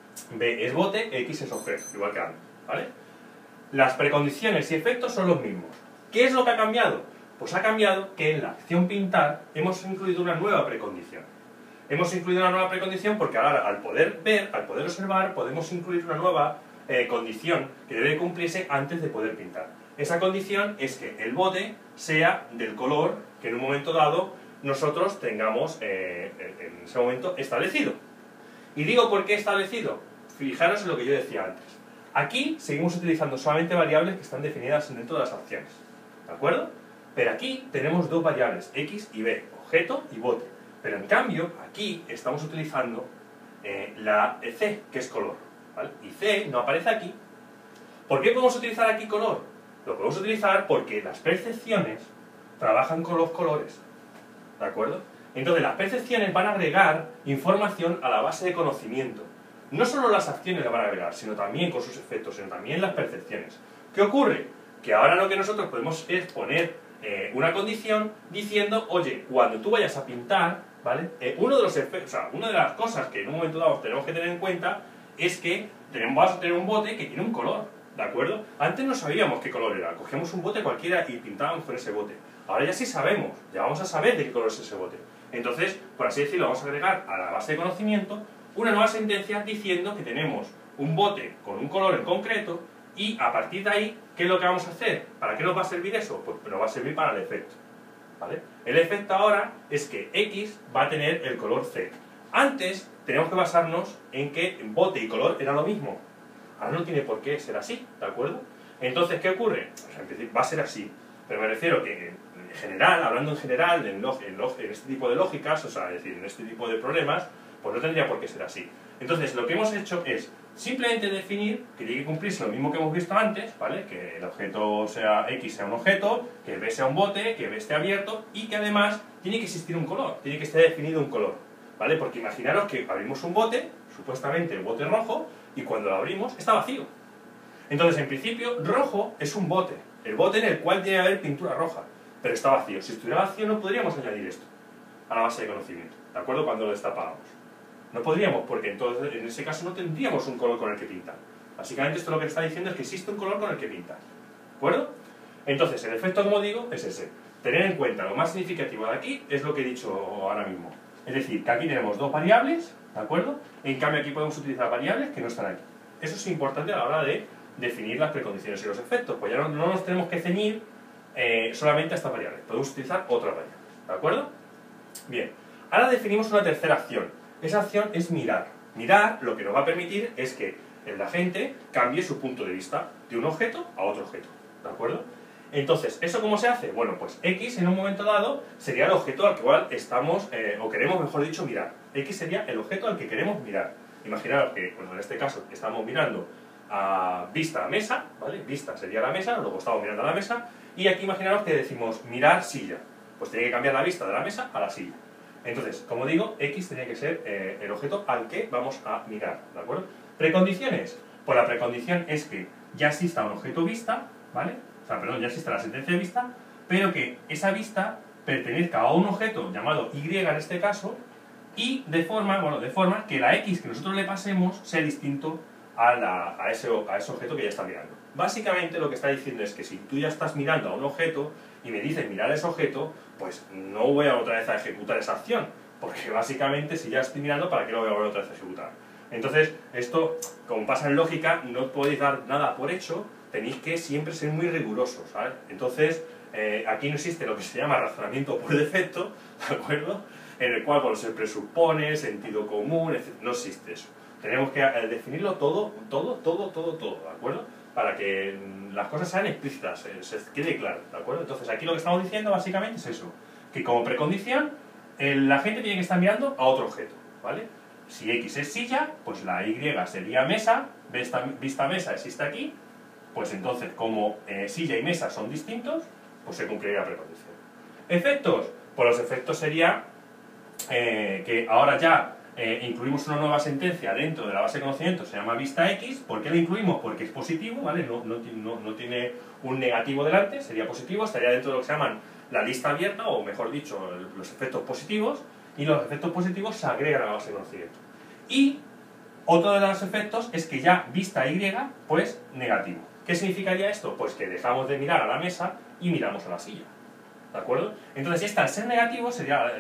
B es bote, X es objeto, igual que antes, ¿vale? Las precondiciones y efectos son los mismos. ¿Qué es lo que ha cambiado? Pues ha cambiado que en la acción pintar hemos incluido una nueva precondición. Hemos incluido una nueva precondición porque ahora al poder ver, al poder observar, podemos incluir una nueva condición que debe cumplirse antes de poder pintar. Esa condición es que el bote sea del color que en un momento dado nosotros tengamos en ese momento establecido. Y digo por qué establecido. Fijaros en lo que yo decía antes. Aquí seguimos utilizando solamente variables que están definidas dentro de las acciones. ¿De acuerdo? Pero aquí tenemos dos variables, X y B, objeto y bote. Pero en cambio, aquí estamos utilizando la C, que es color, ¿vale? Y C no aparece aquí. ¿Por qué podemos utilizar aquí color? Lo podemos utilizar porque las percepciones trabajan con los colores, ¿de acuerdo? Entonces las percepciones van a agregar información a la base de conocimiento. No solo las acciones le van a agregar, sino también con sus efectos, sino también las percepciones. ¿Qué ocurre? Que ahora lo que nosotros podemos es poner una condición diciendo, oye, cuando tú vayas a pintar, ¿vale? Uno de los efectos, o sea, una de las cosas que en un momento dado tenemos que tener en cuenta es que vas a tener un bote que tiene un color, ¿de acuerdo? Antes no sabíamos qué color era, cogíamos un bote cualquiera y pintábamos con ese bote. Ahora ya sí sabemos, ya vamos a saber de qué color es ese bote. Entonces, por así decirlo, vamos a agregar a la base de conocimiento una nueva sentencia diciendo que tenemos un bote con un color en concreto y a partir de ahí, ¿qué es lo que vamos a hacer? ¿Para qué nos va a servir eso? Pues nos va a servir para el efecto, ¿vale? El efecto ahora es que X va a tener el color C. Antes tenemos que basarnos en que bote y color era lo mismo. Ahora no tiene por qué ser así, ¿de acuerdo? Entonces, ¿qué ocurre? Pues en principio va a ser así, pero me refiero que en general, hablando en general, en este tipo de lógicas, o sea, es decir, en este tipo de problemas, pues no tendría por qué ser así. Entonces, lo que hemos hecho es simplemente definir que tiene que cumplirse lo mismo que hemos visto antes, ¿vale? Que el objeto sea X sea un objeto, que B sea un bote, que B esté abierto y que además tiene que existir un color, tiene que estar definido un color, ¿vale? Porque imaginaros que abrimos un bote, supuestamente el bote rojo, y cuando lo abrimos está vacío. Entonces, en principio, rojo es un bote, el bote en el cual tiene que haber pintura roja, pero está vacío. Si estuviera vacío no podríamos añadir esto a la base de conocimiento, ¿de acuerdo? Cuando lo destapábamos. No podríamos, porque entonces en ese caso no tendríamos un color con el que pintar. Básicamente esto lo que está diciendo es que existe un color con el que pintar. ¿De acuerdo? Entonces el efecto, como digo, es ese. Tener en cuenta lo más significativo de aquí es lo que he dicho ahora mismo. Es decir, que aquí tenemos dos variables, ¿de acuerdo? En cambio aquí podemos utilizar variables que no están aquí. Eso es importante a la hora de definir las precondiciones y los efectos. Pues ya no nos tenemos que ceñir solamente a estas variables. Podemos utilizar otras variables. ¿De acuerdo? Bien. Ahora definimos una tercera acción. Esa acción es mirar. Mirar lo que nos va a permitir es que el agente cambie su punto de vista de un objeto a otro objeto. ¿De acuerdo? Entonces, ¿eso cómo se hace? Bueno, pues X en un momento dado sería el objeto al cual estamos, o queremos, mejor dicho, mirar. X sería el objeto al que queremos mirar. Imaginaos que, bueno, en este caso estamos mirando a vista a mesa, ¿vale? Vista sería la mesa, luego estamos mirando a la mesa, y aquí imaginaos que decimos mirar silla. Pues tiene que cambiar la vista de la mesa a la silla. Entonces, como digo, X tenía que ser el objeto al que vamos a mirar, ¿de acuerdo? Precondiciones. Pues la precondición es que ya exista un objeto vista, ¿vale? O sea, perdón, ya exista la sentencia de vista, pero que esa vista pertenezca a un objeto llamado Y en este caso, y de forma que la X que nosotros le pasemos sea distinto a ese objeto que ya está mirando. Básicamente lo que está diciendo es que si tú ya estás mirando a un objeto y me dices mirar a ese objeto, pues no voy a otra vez a ejecutar esa acción, porque básicamente si ya estoy mirando, ¿para qué lo voy a volver otra vez a ejecutar? Entonces, esto, como pasa en lógica, no podéis dar nada por hecho, tenéis que siempre ser muy rigurosos, ¿sabes? Entonces, aquí no existe lo que se llama razonamiento por defecto, ¿de acuerdo? En el cual se presupone, sentido común, etc. No existe eso. Tenemos que definirlo todo, ¿de acuerdo? Para que las cosas sean explícitas, se quede claro, ¿de acuerdo? Entonces aquí lo que estamos diciendo básicamente es eso, que como precondición la gente tiene que estar mirando a otro objeto, ¿vale? Si X es silla, pues la Y sería mesa, vista mesa existe aquí, pues entonces como silla y mesa son distintos, pues se cumpliría la precondición. Efectos, pues los efectos sería que ahora ya incluimos una nueva sentencia dentro de la base de conocimiento, se llama vista X. ¿Por qué la incluimos? Porque es positivo, ¿vale? No tiene un negativo delante, sería positivo, estaría dentro de lo que se llaman la lista abierta, o mejor dicho, los efectos positivos. y los efectos positivos se agregan a la base de conocimiento. Y otro de los efectos es que ya vista Y, pues negativo. ¿Qué significaría esto? Pues que dejamos de mirar a la mesa y miramos a la silla. ¿De acuerdo? Entonces, esta al ser negativo sería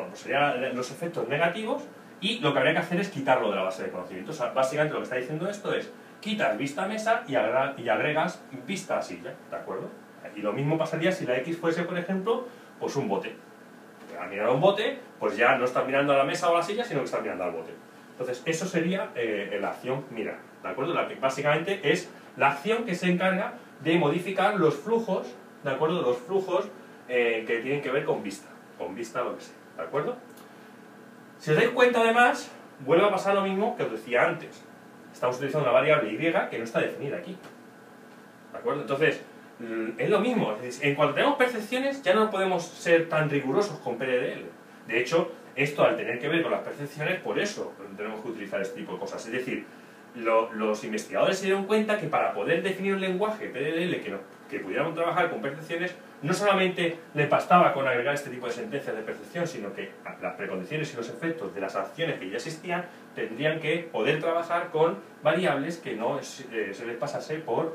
los efectos negativos, y lo que habría que hacer es quitarlo de la base de conocimiento. O sea, básicamente lo que está diciendo esto es quitas vista a mesa y agregas vista a silla. ¿De acuerdo? Y lo mismo pasaría si la X fuese, por ejemplo, pues un bote. Al mirar a un bote, pues ya no estás mirando a la mesa o a la silla, sino que estás mirando al bote. Entonces, eso sería la acción mirar. ¿De acuerdo? Básicamente es la acción que se encarga de modificar los flujos, ¿de acuerdo? Los flujos que tienen que ver con vista lo que sea, ¿de acuerdo? Si os dais cuenta, además, vuelve a pasar lo mismo que os decía antes. Estamos utilizando una variable y que no está definida aquí, ¿de acuerdo? Entonces, es lo mismo. Es decir, en cuanto tenemos percepciones, ya no podemos ser tan rigurosos con PDL. De hecho, esto, al tener que ver con las percepciones, por eso tenemos que utilizar este tipo de cosas. Es decir, los investigadores se dieron cuenta que para poder definir un lenguaje PDL que pudiéramos trabajar con percepciones, no solamente les bastaba con agregar este tipo de sentencias de percepción, sino que las precondiciones y los efectos de las acciones que ya existían tendrían que poder trabajar con variables que no se les pasase por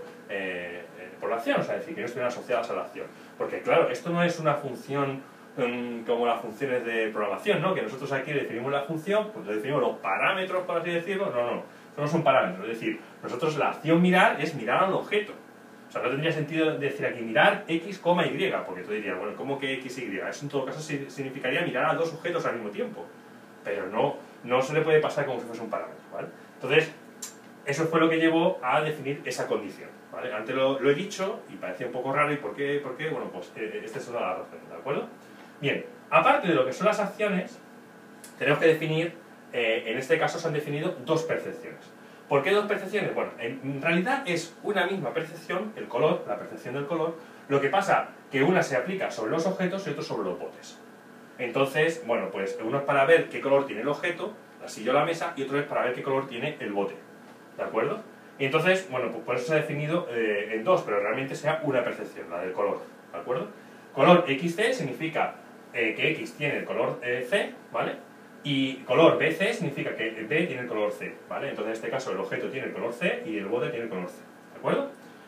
la acción, o sea, es decir, que no estuvieran asociadas a la acción. Porque claro, esto no es una función como las funciones de programación, ¿no? Que nosotros aquí definimos la función, pues definimos los parámetros, por así decirlo. No, no son parámetros. Es decir, nosotros la acción mirar es mirar a un objeto. O sea, no tendría sentido decir aquí mirar X, Y, porque tú dirías, bueno, ¿cómo que X, Y? Eso en todo caso significaría mirar a dos objetos al mismo tiempo. Pero no se le puede pasar como si fuese un parámetro, ¿vale? Entonces, eso fue lo que llevó a definir esa condición, ¿vale? Antes lo he dicho y parecía un poco raro. ¿Y por qué? Bueno, pues esta es una de las razones, ¿de acuerdo? Bien, aparte de lo que son las acciones, tenemos que definir, en este caso se han definido dos percepciones. ¿Por qué dos percepciones? Bueno, en realidad es una misma percepción, el color, la percepción del color. Lo que pasa que una se aplica sobre los objetos y otra sobre los botes. Entonces, bueno, pues uno es para ver qué color tiene el objeto, la silla o la mesa, y otro es para ver qué color tiene el bote. ¿De acuerdo? Y entonces, bueno, pues por eso se ha definido en dos, pero realmente sea una percepción, la del color. ¿De acuerdo? Color XC significa que X tiene el color C, ¿vale? Y color BC significa que B tiene el color C, ¿vale? Entonces, en este caso, el objeto tiene el color C y el bote tiene el color C, ¿de acuerdo?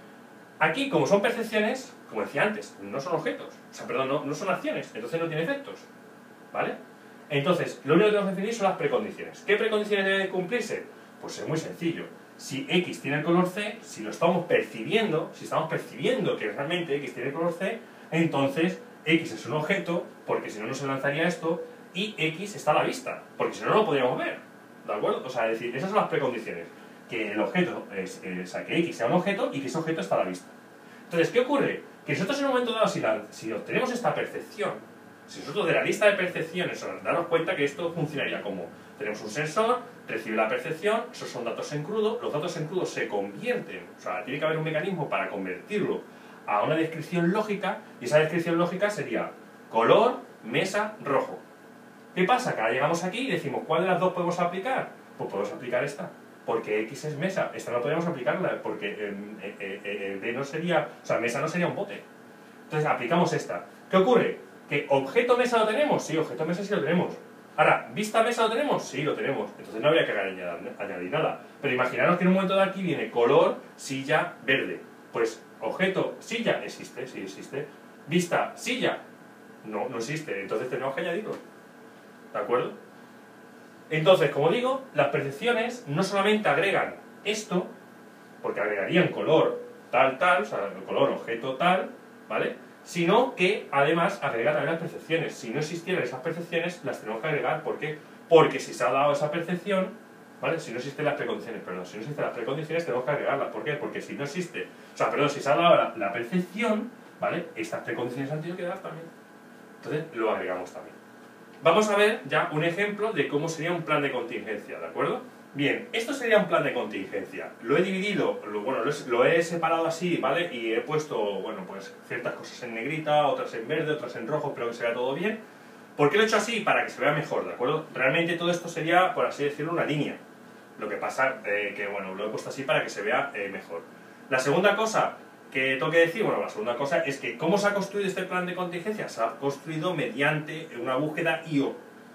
Aquí, como son percepciones, como decía antes, no son objetos, o sea, perdón, no son acciones, entonces no tiene efectos, ¿vale? Entonces, lo único que tenemos que definir son las precondiciones. ¿Qué precondiciones deben cumplirse? Pues es muy sencillo. Si X tiene el color C, si lo estamos percibiendo, si estamos percibiendo que realmente X tiene el color C, entonces X es un objeto, porque si no, no se lanzaría esto, y X está a la vista, porque si no, no lo podríamos ver, ¿de acuerdo? O sea, es decir, esas son las precondiciones. Que el objeto, o sea, que X sea un objeto y que ese objeto está a la vista. Entonces, ¿qué ocurre? Que nosotros en un momento dado, si obtenemos esta percepción, si nosotros de la lista de percepciones nos damos cuenta que esto funcionaría como tenemos un sensor, recibe la percepción, esos son datos en crudo, los datos en crudo se convierten, o sea, tiene que haber un mecanismo para convertirlo a una descripción lógica, y esa descripción lógica sería color, mesa, rojo. ¿Qué pasa? Que ahora llegamos aquí y decimos, ¿cuál de las dos podemos aplicar? Pues podemos aplicar esta, porque X es mesa, esta no podemos aplicarla, porque B no sería, o sea, mesa no sería un bote. Entonces aplicamos esta. ¿Qué ocurre? ¿Que objeto mesa lo tenemos? Sí, objeto mesa sí lo tenemos. Ahora, ¿vista mesa lo tenemos? Sí, lo tenemos. Entonces no habría que añadir nada. Pero imaginaros que en un momento de aquí viene color, silla, verde. Pues objeto, silla, existe, sí existe. Vista, silla, no existe. Entonces tenemos que añadirlo. ¿De acuerdo? Entonces, como digo, las percepciones no solamente agregan esto, porque agregarían color tal, o sea, el color objeto tal, ¿vale? Sino que además agrega también las percepciones. Si no existieran esas percepciones, las tenemos que agregar. ¿Por qué? Porque si se ha dado esa percepción, ¿vale? Si no existen las precondiciones, si no existen las precondiciones, tenemos que agregarlas. ¿Por qué? Porque si no existe, o sea, si se ha dado la percepción, ¿vale? Estas precondiciones han tenido que dar también. Entonces, lo agregamos también. Vamos a ver ya un ejemplo de cómo sería un plan de contingencia, ¿de acuerdo? Bien, esto sería un plan de contingencia. Lo he dividido, lo he separado así, ¿vale? Y he puesto, bueno, pues ciertas cosas en negrita, otras en verde, otras en rojo, espero que se vea todo bien. ¿Por qué lo he hecho así? Para que se vea mejor, ¿de acuerdo? Realmente todo esto sería, por así decirlo, una línea. Lo que pasa que, bueno, lo he puesto así para que se vea mejor. La segunda cosa que tengo que decir, bueno, la segunda cosa es que ¿cómo se ha construido este plan de contingencia? Se ha construido mediante una búsqueda IO.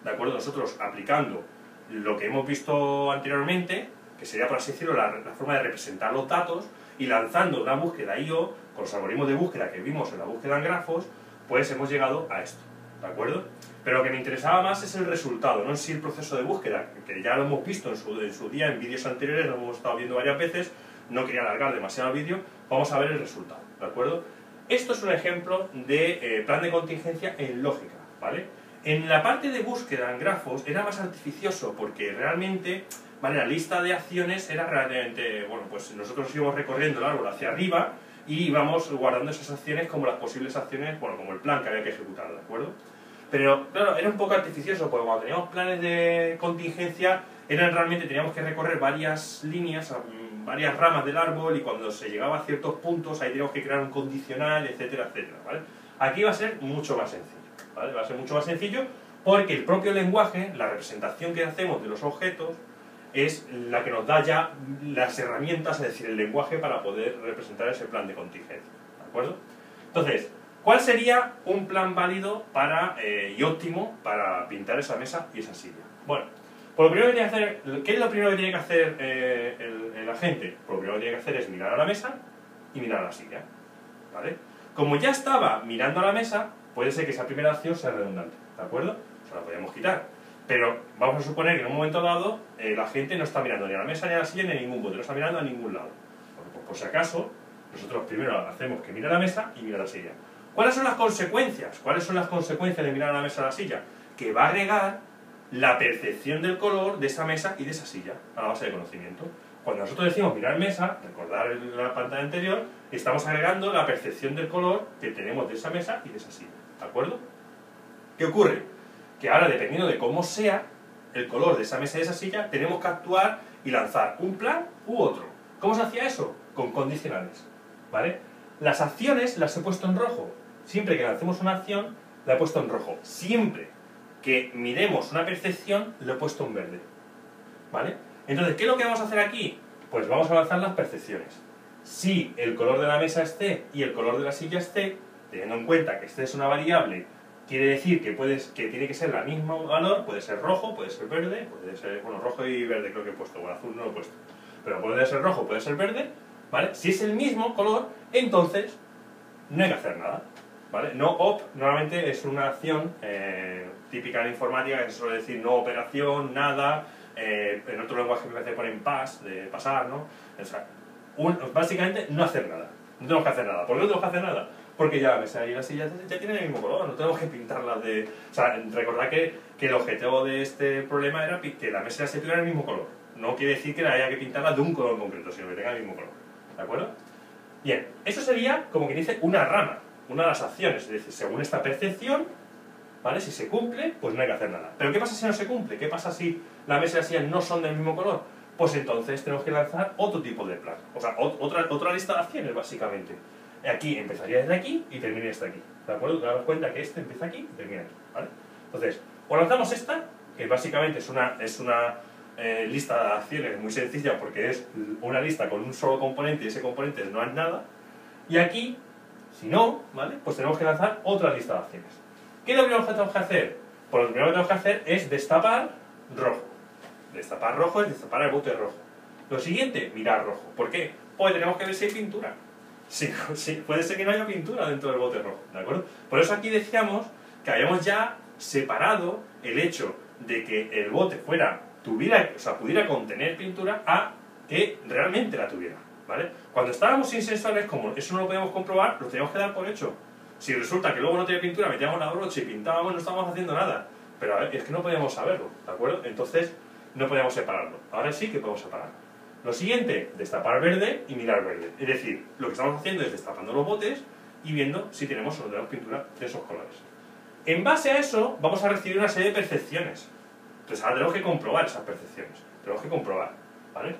¿de acuerdo? Nosotros aplicando lo que hemos visto anteriormente, que sería, por así decirlo, la forma de representar los datos, y lanzando una búsqueda I/O, con los algoritmos de búsqueda que vimos en la búsqueda en grafos, pues hemos llegado a esto, ¿de acuerdo? Pero lo que me interesaba más es el resultado, no en sí el proceso de búsqueda, que ya lo hemos visto en su día, en vídeos anteriores, lo hemos estado viendo varias veces, no quería alargar demasiado el vídeo, vamos a ver el resultado, ¿de acuerdo? Esto es un ejemplo de plan de contingencia en lógica, ¿vale? En la parte de búsqueda en grafos era más artificioso, porque realmente, ¿vale? La lista de acciones era realmente, bueno, pues nosotros íbamos recorriendo el árbol hacia arriba y íbamos guardando esas acciones como las posibles acciones, bueno, como el plan que había que ejecutar, ¿de acuerdo? Pero, claro, era un poco artificioso, porque cuando teníamos planes de contingencia, realmente teníamos que recorrer varias líneas, varias ramas del árbol, y cuando se llegaba a ciertos puntos, ahí teníamos que crear un condicional, etcétera, etcétera, ¿vale? Aquí va a ser mucho más sencillo, ¿vale? Va a ser mucho más sencillo porque el propio lenguaje, la representación que hacemos de los objetos, es la que nos da ya las herramientas, es decir, el lenguaje para poder representar ese plan de contingencia, ¿de acuerdo? Entonces, ¿cuál sería un plan válido y óptimo para pintar esa mesa y esa silla? Bueno, pues lo primero que tiene que hacer, ¿qué es lo primero que tiene que hacer el agente? Pues lo primero que tiene que hacer es mirar a la mesa y mirar a la silla, ¿vale? Como ya estaba mirando a la mesa, puede ser que esa primera acción sea redundante, ¿de acuerdo? O sea, la podríamos quitar. Pero vamos a suponer que en un momento dado la gente no está mirando ni a la mesa ni a la silla ni a ningún bote, no está mirando a ningún lado. Pues, por si acaso, nosotros primero hacemos que mire a la mesa y mire a la silla. ¿Cuáles son las consecuencias? ¿Cuáles son las consecuencias de mirar a la mesa y a la silla? Que va a agregar la percepción del color de esa mesa y de esa silla a la base de conocimiento. Cuando nosotros decimos mirar mesa, recordar la pantalla anterior, estamos agregando la percepción del color que tenemos de esa mesa y de esa silla, ¿de acuerdo? ¿Qué ocurre? Que ahora, dependiendo de cómo sea el color de esa mesa y de esa silla, tenemos que actuar y lanzar un plan u otro. ¿Cómo se hacía eso? Con condicionales, ¿vale? Las acciones las he puesto en rojo. Siempre que lancemos una acción, la he puesto en rojo. Siempre que miremos una percepción, lo he puesto en verde, ¿vale? Entonces, ¿qué es lo que vamos a hacer aquí? Pues vamos a lanzar las percepciones. Si el color de la mesa es C y el color de la silla es C, teniendo en cuenta que C es una variable, quiere decir que tiene que ser la misma valor, puede ser rojo, puede ser verde, puede ser, bueno, rojo y verde creo que he puesto, o azul no lo he puesto, pero puede ser rojo, puede ser verde, ¿vale? Si es el mismo color, entonces no hay que hacer nada, ¿vale? No op, normalmente es una acción típica en informática que se suele decir no operación, nada, en otro lenguaje me parece ponen pass, de pasar, ¿no? O sea, básicamente no hacer nada, no tenemos que hacer nada. ¿Por qué no tenemos que hacer nada? Porque ya la mesa y la silla ya tienen el mismo color, no tenemos que pintarlas de... O sea, recordad que el objetivo de este problema era que la mesa y la silla tuvieran el mismo color. No quiere decir que haya que pintarlas de un color concreto, sino que tengan el mismo color, ¿de acuerdo? Bien, eso sería, como que dice, una rama, una de las acciones, es decir, según esta percepción, ¿vale? Si se cumple, pues no hay que hacer nada. Pero ¿qué pasa si no se cumple? ¿Qué pasa si la mesa y la silla no son del mismo color? Pues entonces tenemos que lanzar otro tipo de plan, o sea, otra lista de acciones, básicamente. Aquí empezaría desde aquí y terminaría desde aquí, ¿de acuerdo? Te das cuenta que este empieza aquí y termina aquí, ¿vale? Entonces, o lanzamos esta, que básicamente es una lista de acciones muy sencilla porque es una lista con un solo componente y ese componente no es nada, y aquí, si no, ¿vale? Pues tenemos que lanzar otra lista de acciones. ¿Qué es lo primero que tenemos que hacer? Pues lo primero que tenemos que hacer es destapar rojo. Destapar rojo es destapar el bote rojo. Lo siguiente, mirar rojo. ¿Por qué? Pues tenemos que ver si hay pintura. Sí, puede ser que no haya pintura dentro del bote rojo, ¿de acuerdo? Por eso aquí decíamos que habíamos ya separado el hecho de que el bote pudiera contener pintura a que realmente la tuviera, ¿vale? Cuando estábamos sin sensores, como eso no lo podíamos comprobar, lo teníamos que dar por hecho. Si resulta que luego no tenía pintura, metíamos la brocha y pintábamos, no estábamos haciendo nada. Pero a ver, es que no podíamos saberlo, ¿de acuerdo? Entonces, no podíamos separarlo. Ahora sí que podemos separarlo. Lo siguiente, destapar verde y mirar verde. Es decir, lo que estamos haciendo es destapando los botes y viendo si tenemos o no tenemos pintura de esos colores. En base a eso, vamos a recibir una serie de percepciones. Entonces ahora tenemos que comprobar esas percepciones. Tenemos que comprobar, ¿vale?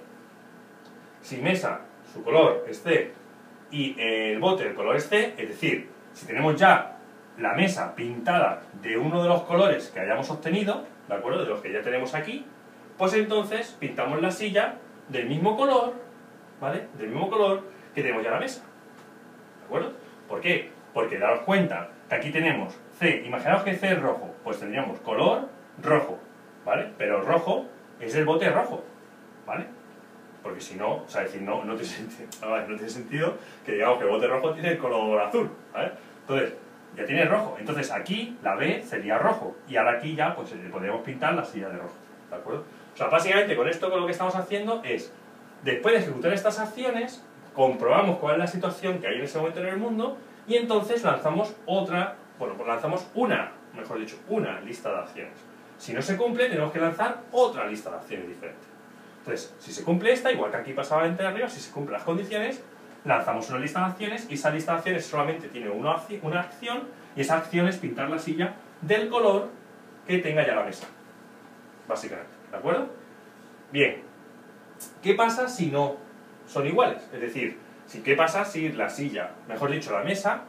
Si mesa, su color es C y el bote, el color es C, es decir, si tenemos ya la mesa pintada de uno de los colores que hayamos obtenido, ¿de acuerdo? De los que ya tenemos aquí, pues entonces pintamos la silla del mismo color, ¿vale? Del mismo color que tenemos ya la mesa, ¿de acuerdo? ¿Por qué? Porque daros cuenta que aquí tenemos C, imaginaos que C es rojo, pues tendríamos color rojo, ¿vale? Pero rojo es el bote rojo, ¿vale? Porque si no, o sea, decir, no tiene sentido, ¿vale? No tiene sentido que digamos que el bote rojo tiene el color azul, ¿vale? Entonces, ya tiene rojo. Entonces aquí la B sería rojo. Y ahora aquí ya pues podríamos pintar la silla de rojo, ¿de acuerdo? O sea, básicamente con esto lo que estamos haciendo es, después de ejecutar estas acciones, comprobamos cuál es la situación que hay en ese momento en el mundo y entonces lanzamos otra, bueno, pues lanzamos una, mejor dicho, una lista de acciones. Si no se cumple, tenemos que lanzar otra lista de acciones diferente. Entonces, si se cumple esta, igual que aquí pasaba entre arriba, si se cumplen las condiciones, lanzamos una lista de acciones y esa lista de acciones solamente tiene una acción y esa acción es pintar la silla del color que tenga ya la mesa, básicamente, ¿de acuerdo? Bien, ¿qué pasa si no son iguales? Es decir, ¿qué pasa si la silla, mejor dicho la mesa,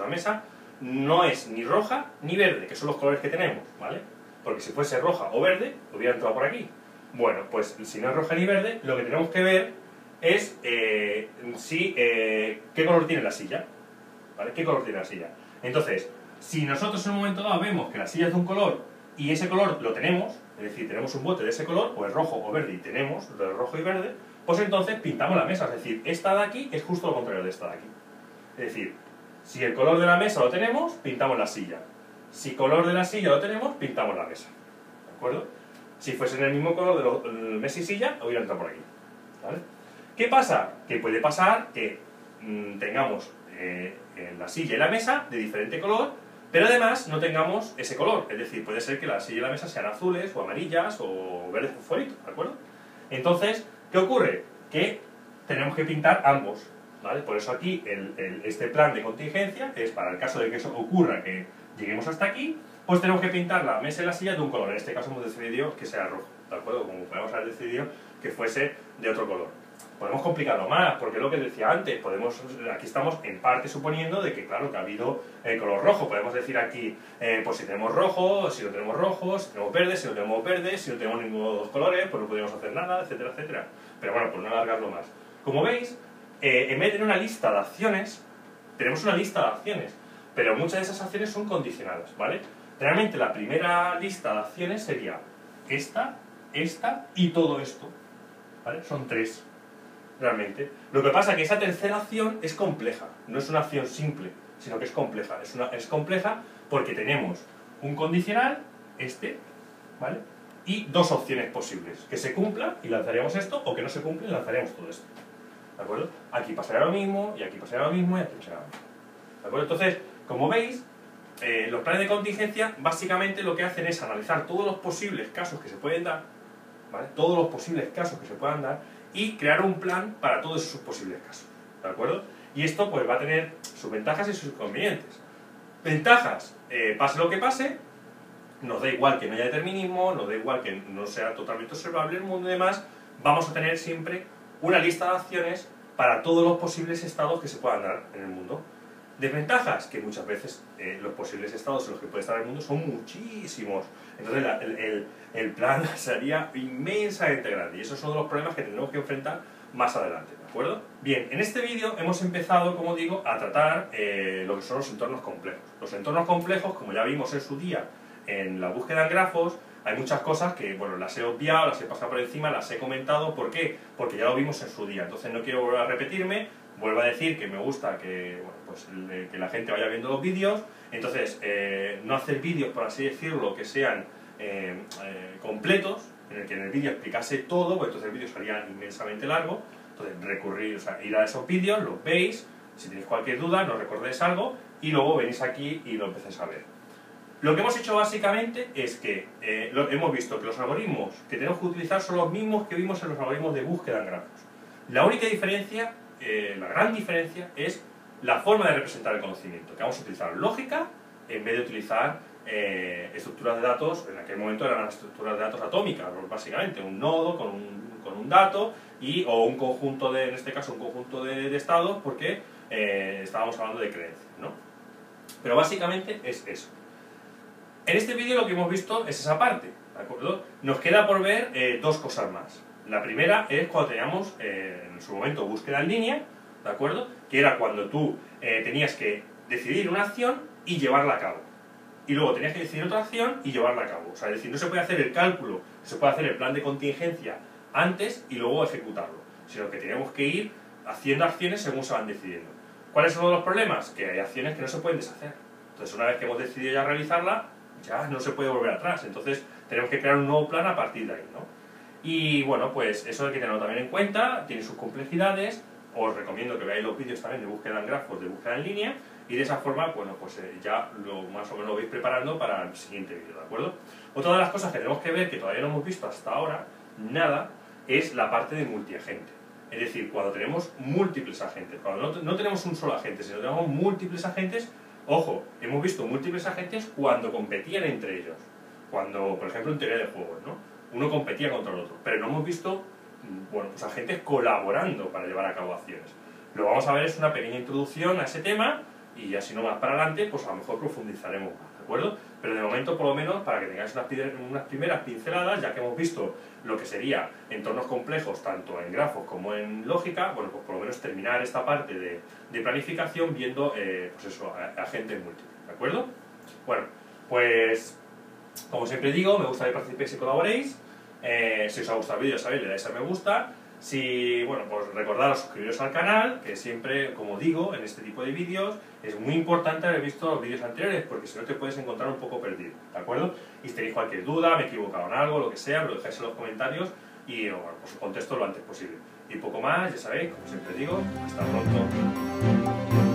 no es ni roja ni verde, que son los colores que tenemos, ¿vale? Porque si fuese roja o verde, hubiera entrado por aquí. Bueno, pues si no es roja ni verde, lo que tenemos que ver es qué color tiene la silla, ¿vale? ¿Qué color tiene la silla? Entonces, si nosotros en un momento dado vemos que la silla es de un color y ese color lo tenemos, es decir, tenemos un bote de ese color, o es rojo o verde y tenemos lo de rojo y verde, pues entonces pintamos la mesa, es decir, esta de aquí es justo lo contrario de esta de aquí. Es decir, si el color de la mesa lo tenemos, pintamos la silla. Si color de la silla lo tenemos, pintamos la mesa, ¿de acuerdo? Si fuesen el mismo color de mesa y silla, hubiera entrado por aquí, ¿vale? ¿Qué pasa? Que puede pasar que tengamos la silla y la mesa de diferente color, pero además no tengamos ese color. Es decir, puede ser que la silla y la mesa sean azules o amarillas o verdes fosforitos, ¿de acuerdo? Entonces, ¿qué ocurre? Que tenemos que pintar ambos, ¿vale? Por eso aquí este plan de contingencia es para el caso de que eso ocurra, que lleguemos hasta aquí, pues tenemos que pintar la mesa y la silla de un color. En este caso hemos decidido que sea rojo, ¿de acuerdo? Como podemos haber decidido que fuese de otro color. Podemos complicarlo más, porque es lo que decía antes, aquí estamos en parte suponiendo de que, claro, que ha habido el color rojo. Podemos decir aquí, pues si tenemos rojo, si no tenemos rojo, si tenemos verde, si no tenemos verde, si no tenemos ninguno de los colores, pues no podríamos hacer nada, etcétera, etcétera. Pero bueno, por no alargarlo más. Como veis, en vez de tener una lista de acciones, tenemos una lista de acciones, pero muchas de esas acciones son condicionadas, ¿vale? Realmente la primera lista de acciones sería esta y todo esto, ¿vale? Son 3. Realmente. Lo que pasa es que esa tercera acción es compleja, no es una acción simple, sino que es compleja. Es compleja porque tenemos un condicional, ¿vale? Y 2 opciones posibles, que se cumpla y lanzaríamos esto, o que no se cumple y lanzaríamos todo esto. ¿De acuerdo? Aquí pasaría lo mismo, y aquí pasaría lo mismo, y aquí pasaría lo mismo. ¿De acuerdo? Entonces, como veis, los planes de contingencia básicamente lo que hacen es analizar todos los posibles casos que se pueden dar, ¿vale? Todos los posibles casos que se puedan dar, y crear un plan para todos esos posibles casos, ¿de acuerdo? Y esto pues va a tener sus ventajas y sus inconvenientes. Ventajas, pase lo que pase, nos da igual que no haya determinismo, nos da igual que no sea totalmente observable el mundo y demás, vamos a tener siempre una lista de acciones para todos los posibles estados que se puedan dar en el mundo. Desventajas, que muchas veces los posibles estados en los que puede estar el mundo son muchísimos. Entonces el plan sería inmensamente grande y esos son los problemas que tendremos que enfrentar más adelante, ¿de acuerdo? Bien, en este vídeo hemos empezado, como digo, a tratar lo que son los entornos complejos. Los entornos complejos, como ya vimos en su día en la búsqueda en grafos, hay muchas cosas que, bueno, las he obviado, las he pasado por encima, las he comentado. ¿Por qué? Porque ya lo vimos en su día, entonces no quiero volver a repetirme. Vuelvo a decir que me gusta que, bueno, pues, que la gente vaya viendo los vídeos, entonces no hacer vídeos, por así decirlo, que sean completos, en el que en el vídeo explicase todo, pues entonces el vídeo sería inmensamente largo. Entonces recurrir, o sea, ir a esos vídeos, los veis, si tenéis cualquier duda, nos recordéis algo y luego venís aquí y lo empecéis a ver. Lo que hemos hecho básicamente es que hemos visto que los algoritmos que tenemos que utilizar son los mismos que vimos en los algoritmos de búsqueda en grafos. La única diferencia, la gran diferencia, es la forma de representar el conocimiento, que vamos a utilizar lógica en vez de utilizar estructuras de datos. En aquel momento eran las estructuras de datos atómicas, básicamente un nodo con un dato o un conjunto en este caso un conjunto de estados, porque estábamos hablando de creencias, ¿no? Pero básicamente es eso. En este vídeo lo que hemos visto es esa parte, ¿de acuerdo? Nos queda por ver 2 cosas más. La primera es cuando teníamos en su momento búsqueda en línea, ¿de acuerdo? Que era cuando tú tenías que decidir una acción y llevarla a cabo. y luego tenías que decidir otra acción y llevarla a cabo. O sea, es decir, no se puede hacer el cálculo, se puede hacer el plan de contingencia antes y luego ejecutarlo, sino que tenemos que ir haciendo acciones según se van decidiendo. ¿Cuáles son los problemas? Que hay acciones que no se pueden deshacer. Entonces, una vez que hemos decidido ya realizarla, ya no se puede volver atrás. Entonces, tenemos que crear un nuevo plan a partir de ahí, ¿no? Y bueno, pues eso hay que tenerlo también en cuenta, tiene sus complejidades. Os recomiendo que veáis los vídeos también de búsqueda en grafos, de búsqueda en línea, y de esa forma, bueno, pues ya más o menos lo vais preparando para el siguiente vídeo, ¿de acuerdo? Otra de las cosas que tenemos que ver, que todavía no hemos visto hasta ahora, nada, es la parte de multiagente. Es decir, cuando tenemos múltiples agentes, cuando no tenemos un solo agente, sino tenemos múltiples agentes, ojo, hemos visto múltiples agentes cuando competían entre ellos. Cuando, por ejemplo, en teoría de juegos, ¿no? Uno competía contra el otro, pero no hemos visto, bueno, pues agentes colaborando para llevar a cabo acciones. Lo que vamos a ver es una pequeña introducción a ese tema y ya si no más para adelante, pues a lo mejor profundizaremos más, ¿de acuerdo? Pero de momento, por lo menos, para que tengáis unas primeras pinceladas, ya que hemos visto lo que sería entornos complejos, tanto en grafos como en lógica, bueno, pues por lo menos terminar esta parte de planificación viendo, pues eso, agentes múltiples, ¿de acuerdo? Bueno, pues, como siempre digo, me gustaría que participéis y colaboréis. Si os ha gustado el vídeo, sabéis, le dais a me gusta. Si, bueno, pues recordaros suscribiros al canal, que siempre, como digo, en este tipo de vídeos es muy importante haber visto los vídeos anteriores, porque si no te puedes encontrar un poco perdido, ¿de acuerdo? Y si tenéis cualquier duda, me he equivocado en algo, lo que sea, me lo dejáis en los comentarios y, bueno, pues os contesto lo antes posible. Y poco más, ya sabéis, como siempre digo, hasta pronto.